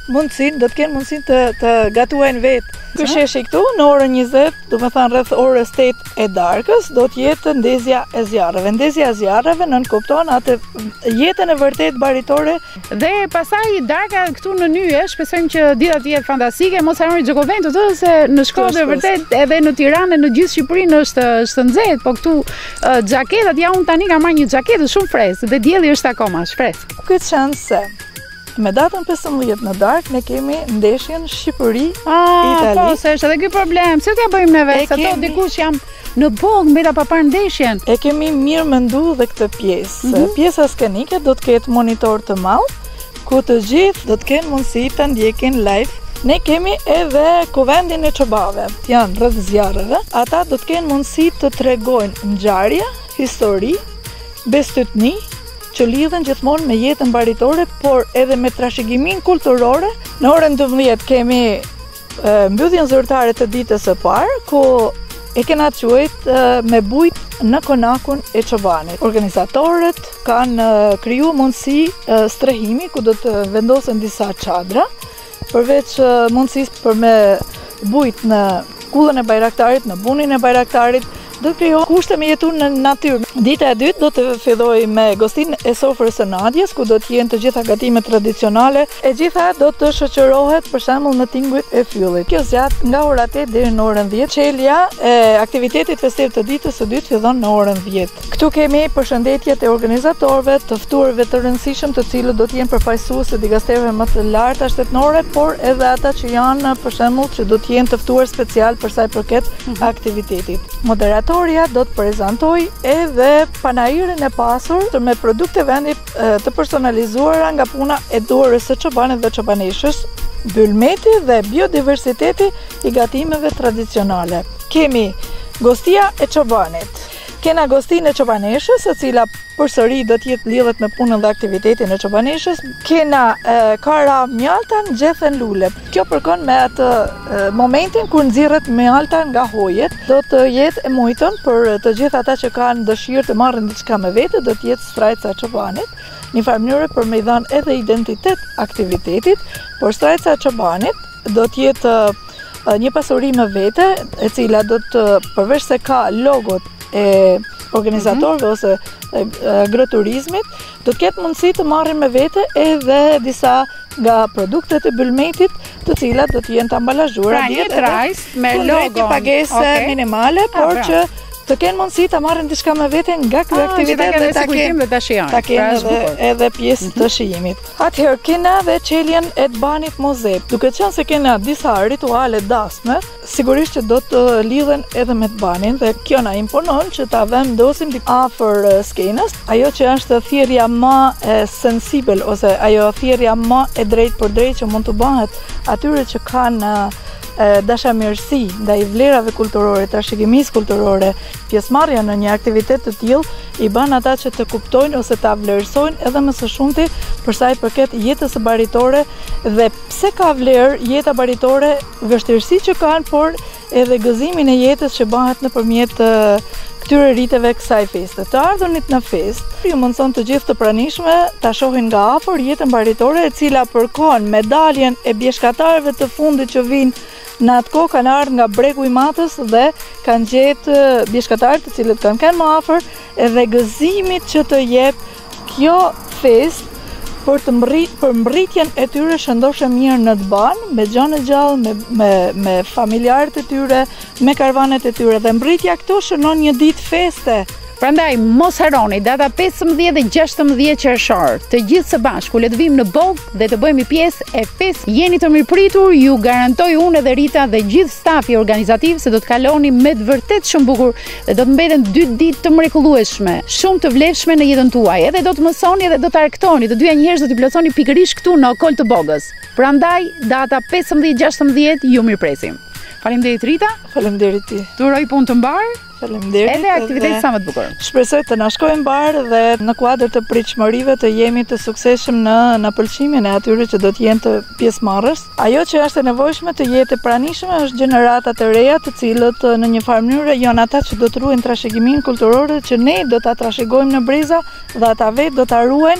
mundësin, do të kenë mundësin të, të gatuajnë vetë. Ky sheshi këtu në orën njëzet, do me thënë rreth orës tetë e darkës, do të jetë ndezja e zjarreve. Ndezja e zjarreve nën kupton atë jetën e vërtet baritore. Dhe pastaj darka këtu në Nyje, shpresojmë që dita të jetë fantastike, mos harroni Gjokoventu të se në Shkodër vërtet edhe në Tiranë, në gjithë Shqipërinë është është nxehtë, po këtu uh, xhaketat, ja unë tani kam marrë një xhaketë shumë freskë dhe dielli është akoma shfreskë. Këtë çan se me datën pesëmbëdhjetë në darkë ne kemi ndeshjen Shqipëri-Itali. Po, se është edhe ky problem. Si t'ja bëjmë neve? Se ato dikush jam në bogë mbeta pa parë ndeshjen. E kemi mirë mendu dhe këtë pjesë. Mm -hmm. Pjesa skenike do të ketë monitor të madh, ku të gjithë do të kenë mundësi ta ndjekin live. Ne kemi edhe kuvendin e çobave, janë rreth zjarreve. Ata do të kenë mundësi të tregojnë ngjarje, histori, bestytni, që lidhen gjithmonë me jetën baritore, por edhe me trashëgimin kulturore. Në orën dymbëdhjetë kemi e, mbylljen zyrtare të ditës së parë, ku e kena quajt e, me bujt në konakun e çobanit. Organizatorët kanë kriju mundësi e, strehimi, ku do të vendosen disa çadra, përveç mundësisë për me bujt në kullën e Bajraktarit, në bunin e Bajraktarit, do të krijohet kushte me jetu në natyrë. Dita e dytë do të fillojë me gostinë e sofrës së Nadjes, ku do të jenë të gjitha gatimet tradicionale, e gjitha do të shoqërohet për shembull në tinguit e fyllit. Kjo zgjat nga ora tetë deri në orën dhjetë. Çelja e aktivitetit festiv të ditës së dytë fillon në orën dhjetë. Këtu kemi përshëndetjet e organizatorëve, të ftuarve të rëndësishëm, të cilët do të jenë përfaqësues të dikasterëve më të larta shtetënore, por edhe ata që janë për shembull që do të jenë të ftuar special për sa i përket mm -hmm. aktivitetit. Moderatorja do të prezantoj edhe panairin e pasur me produkte vendit të personalizuara nga puna e dorës së çobanit dhe çobaneshës, mbylmeti dhe biodiversiteti i gatimeve tradicionale. Kemi gostia e çobanit. Kena gostinë e çobaneshës, e cila përsëri do të jetë lidhet me punën dhe aktivitetin e çobaneshës. Kena e, kara mjalta ngjethen lule. Kjo përkon me atë e, momentin kur nxirret mjalta nga hojet. Do të jetë e mujton për të gjithë ata që kanë dëshirë të marrin diçka me vete, do të jetë strajca e çobanit. Një farë mënyrë për me i dhanë edhe identitet aktivitetit, por strajca e çobanit do të jetë e, një pasuri me vete, e cila do të përveç se ka logot e organizatorëve mm -hmm. ose agroturizmit, do të ketë mundësi të marrin me vete edhe disa nga produktet e bylmetit, të cilat do të jenë të ambalazhuara. Pra një trajs me logo. Një pagese okay. minimale, por ah, që të kenë mundësi të marrin diçka me vete nga ky ah, aktivitet dhe ta kenë ta kenë edhe, edhe pjesë mm -hmm. të shijimit. Atëherë kena dhe çeljen e të banit mozep. Duke qenë se kena disa rituale dasme, sigurisht që do të lidhen edhe me të banin dhe kjo na imponon që ta vendosim afër skenës, ajo që është thirrja më e sensibel ose ajo thirrja më e drejtë për drejtë që mund të bëhet atyre që kanë dashamirësi ndaj vlerave kulturore, trashëgimisë kulturore. Pjesëmarrja në një aktivitet të tillë i bën ata që të kuptojnë ose ta vlerësojnë edhe më së shumti për sa i përket jetës së baritore dhe pse ka vlerë jeta baritore, vështirësitë që kanë, por edhe gëzimin e jetës që bëhet nëpërmjet këtyre riteve kësaj feste. Të ardhurnit në fest, ju mundson të gjithë të pranishme ta shohin nga afër jetën baritore, e cila përkon medaljen e bjeshkatarëve të fundit që vinë. Në atë kohë kanë ardhur nga bregu i Matës dhe kanë gjetë bjeshkatarë të cilët kanë qenë më afër, edhe gëzimit që të jep kjo fest për të mbrit, për mbritjen e tyre shëndoshë mirë në të banë, me gjanë gjallë, me, me, me familjarët e tyre, me karvanet e tyre, dhe mbritja këto shënon një ditë feste. Prandaj mos harroni data pesëmbëdhjetë dhe gjashtëmbëdhjetë qershor, të gjithë së bashku le të vim në bogë dhe të bëhemi pjesë e festës. Jeni të mirëpritur, ju garantoj unë edhe Rita dhe gjithë stafi organizativ se do të kaloni me të vërtet shumë bukur dhe do të mbeten dy ditë të mrekullueshme, shumë të vlefshme në jetën tuaj. Edhe do të mësoni edhe do të argëtoni, të dyja njerëz do t'i plotësoni pikërisht këtu në Okol të Bogës. Prandaj data pesëmbëdhjetë gjashtëmbëdhjetë ju mirëpresim. Faleminderit Rita. Faleminderit ti. Tu uroj punë të mbarë. Faleminderit. Edhe aktivitet sa më të bukur. Shpresoj të na shkojnë mbarë dhe në kuadër të pritshmërive të jemi të suksesshëm në në pëlqimin e atyre që do të jenë të pjesëmarrës. Ajo që është e nevojshme të jetë e pranishme është gjenerata të reja, të cilët në një farë mënyrë janë ata që do të ruajnë trashëgiminë kulturore që ne do ta trashëgojmë në breza dhe ata vetë do ta ruajnë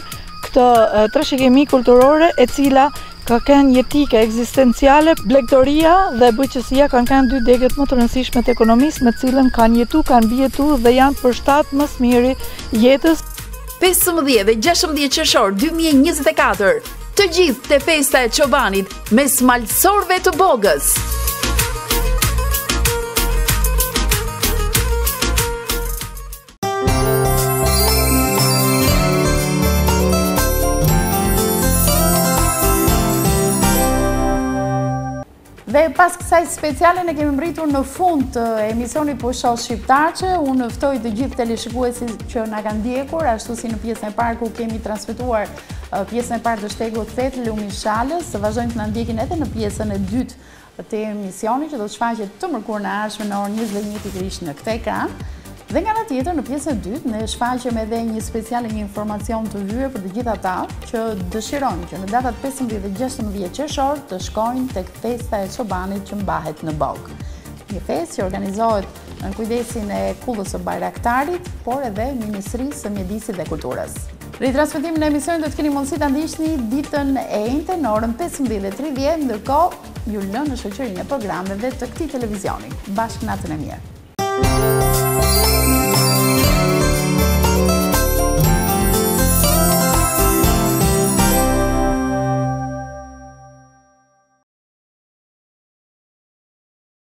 këtë trashëgimi kulturore e cila ka kënë jetike, ekzistenciale, blegdoria dhe bujqësia kanë kënë dy degët më të rëndësishme të ekonomisë me cilën kanë jetu, kanë bjetu dhe janë për shtatë më së miri jetës. pesëmbëdhjetë dhe gjashtëmbëdhjetë qershor dy mijë e njëzet e katër, të gjithë te festa e çobanit mes malsorëve të Bogës. Dhe pas kësaj speciale ne kemi mbritur në fund të emisionit Po shoh shqiptarçe. Unë ftoj të gjithë teleshikuesit që na kanë ndjekur, ashtu si në pjesën e parë ku kemi transmetuar pjesën e parë të shtegut Thet Lumi Shalës, të vazhdojnë të na ndjekin edhe në pjesën e dytë të emisionit që do të shfaqet të mërkurën e ardhshme në orën njëzet e një pikërisht në këtë ekran. Dhe nga ana tjetër, në pjesën e dytë, ne shfaqem edhe një special e një informacion të hyrë për të gjithë ata që dëshirojnë që në datat pesëmbëdhjetë dhe gjashtëmbëdhjetë qershor të shkojnë tek festa e çobanit që mbahet në Bogë. Një festë që organizohet në kujdesin e kullës së Bajraktarit, por edhe Ministrisë së Mjedisit dhe Kulturës. Ritransmetimin e emisionit do të keni mundësi ta ndiqni ditën e njëjtë në orën pesëmbëdhjetë dhe tridhjetë, ndërkohë ju lë në shoqërinë e programeve të këtij televizioni. Bashkë natën e mirë.